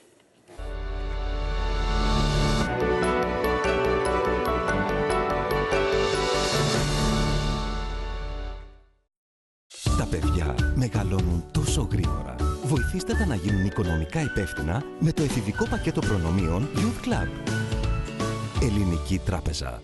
E: Τα παιδιά μεγαλώνουν τόσο γρήγορα. Βοηθήστε τα να γίνουν οικονομικά υπεύθυνα με το εφηβικό πακέτο προνομίων Youth Club. Ελληνική Τράπεζα.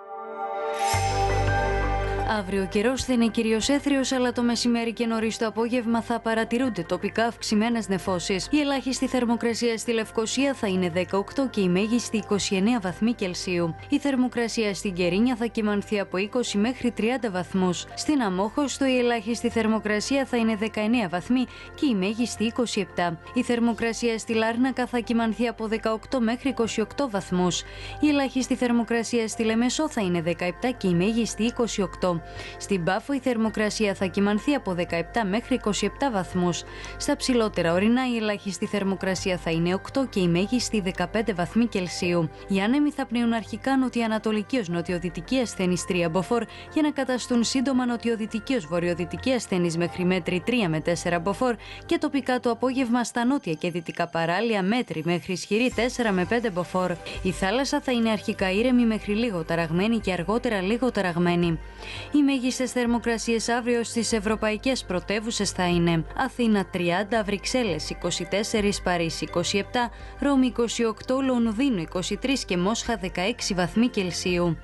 N: Αύριο ο καιρός θα είναι κυρίως έθριος, αλλά το μεσημέρι και νωρίς το απόγευμα θα παρατηρούνται τοπικά αυξημένες νεφώσεις. Η ελάχιστη θερμοκρασία στη Λευκοσία θα είναι 18 και η μέγιστη 29 βαθμοί Κελσίου. Η θερμοκρασία στην Κερίνια θα κυμανθεί από 20 μέχρι 30 βαθμούς. Στην Αμόχωστο η ελάχιστη θερμοκρασία θα είναι 19 βαθμοί και η μέγιστη 27. Η θερμοκρασία στη Λάρνακα θα κυμανθεί από 18 μέχρι 28 βαθμούς. Η ελάχιστη θερμοκρασία στη Λεμεσό θα είναι 17 και η μέγιστη 28. Στην Πάφο η θερμοκρασία θα κυμανθεί από 17 μέχρι 27 βαθμούς. Στα ψηλότερα ορεινά η ελάχιστη θερμοκρασία θα είναι 8 και η μέγιστη 15 βαθμοί Κελσίου. Οι άνεμοι θα πνέουν αρχικά νοτιοανατολική ως νοτιοδυτική ασθενής 3 μποφόρ για να καταστούν σύντομα νοτιοδυτική ως βορειοδυτική ασθενής μέχρι μέτρη 3 με 4 μποφόρ και τοπικά το απόγευμα στα νότια και δυτικά παράλια μέτρη μέχρι ισχυρή 4 με 5 μποφόρ. Η θάλασσα θα είναι αρχικά ήρεμη μέχρι λίγο ταραγμένη και αργότερα λίγο ταραγμένη. Οι μέγιστες θερμοκρασίες αύριο στις ευρωπαϊκές πρωτεύουσες θα είναι Αθήνα 30, Βρυξέλλες 24, Παρίσι 27, Ρώμη 28, Λονδίνο 23 και Μόσχα 16 βαθμοί Κελσίου.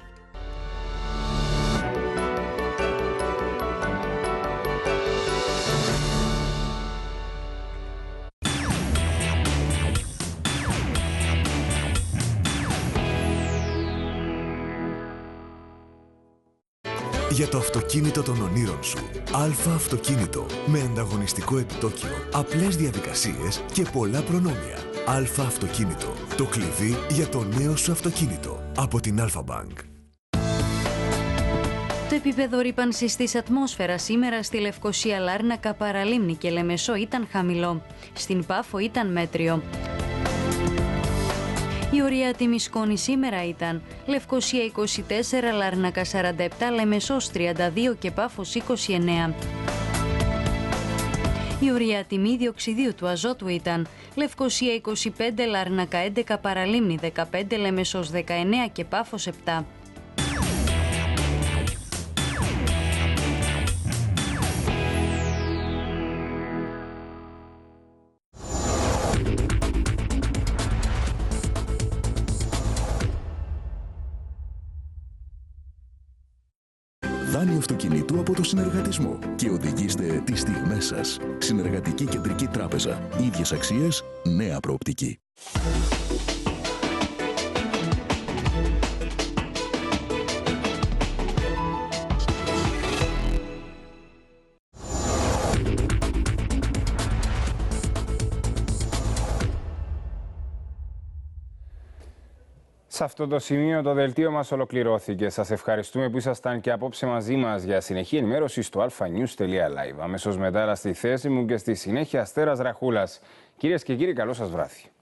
B: Για το αυτοκίνητο των ονείρων σου. Αλφα Αυτοκίνητο. Με ανταγωνιστικό επιτόκιο, απλές διαδικασίες και πολλά προνόμια. Αλφα Αυτοκίνητο. Το κλειδί για το νέο σου αυτοκίνητο. Από την Αλφα Bank.
N: Το επίπεδο ρύπανσης της ατμόσφαιρας σήμερα στη Λευκοσία, Λάρνακα, Παραλίμνη και Λεμεσό ήταν χαμηλό. Στην Πάφο ήταν μέτριο. Η ορία τιμή σκόνη σήμερα ήταν Λευκοσία 24, Λάρνακα 47, Λεμεσός 32 και Πάφος 29. Η ορία τιμή διοξιδίου του αζότου ήταν Λευκοσία 25, Λάρνακα 11, Παραλίμνη 15, Λεμεσός 19 και Πάφος 7.
B: Δάνειο αυτοκινήτου από το συνεργατισμό και οδηγήστε τις στιγμές σας. Συνεργατική Κεντρική Τράπεζα. Ίδιες αξίες, νέα προοπτική.
A: Σε αυτό το σημείο το δελτίο μας ολοκληρώθηκε. Σας ευχαριστούμε που ήσασταν και απόψε μαζί μας. Για συνεχή ενημέρωση στο alphanews.live. Αμέσως μετά στη θέση μου και στη συνέχεια Αστέρας Ραχούλας. Κυρίες και κύριοι, καλό σας βράδυ.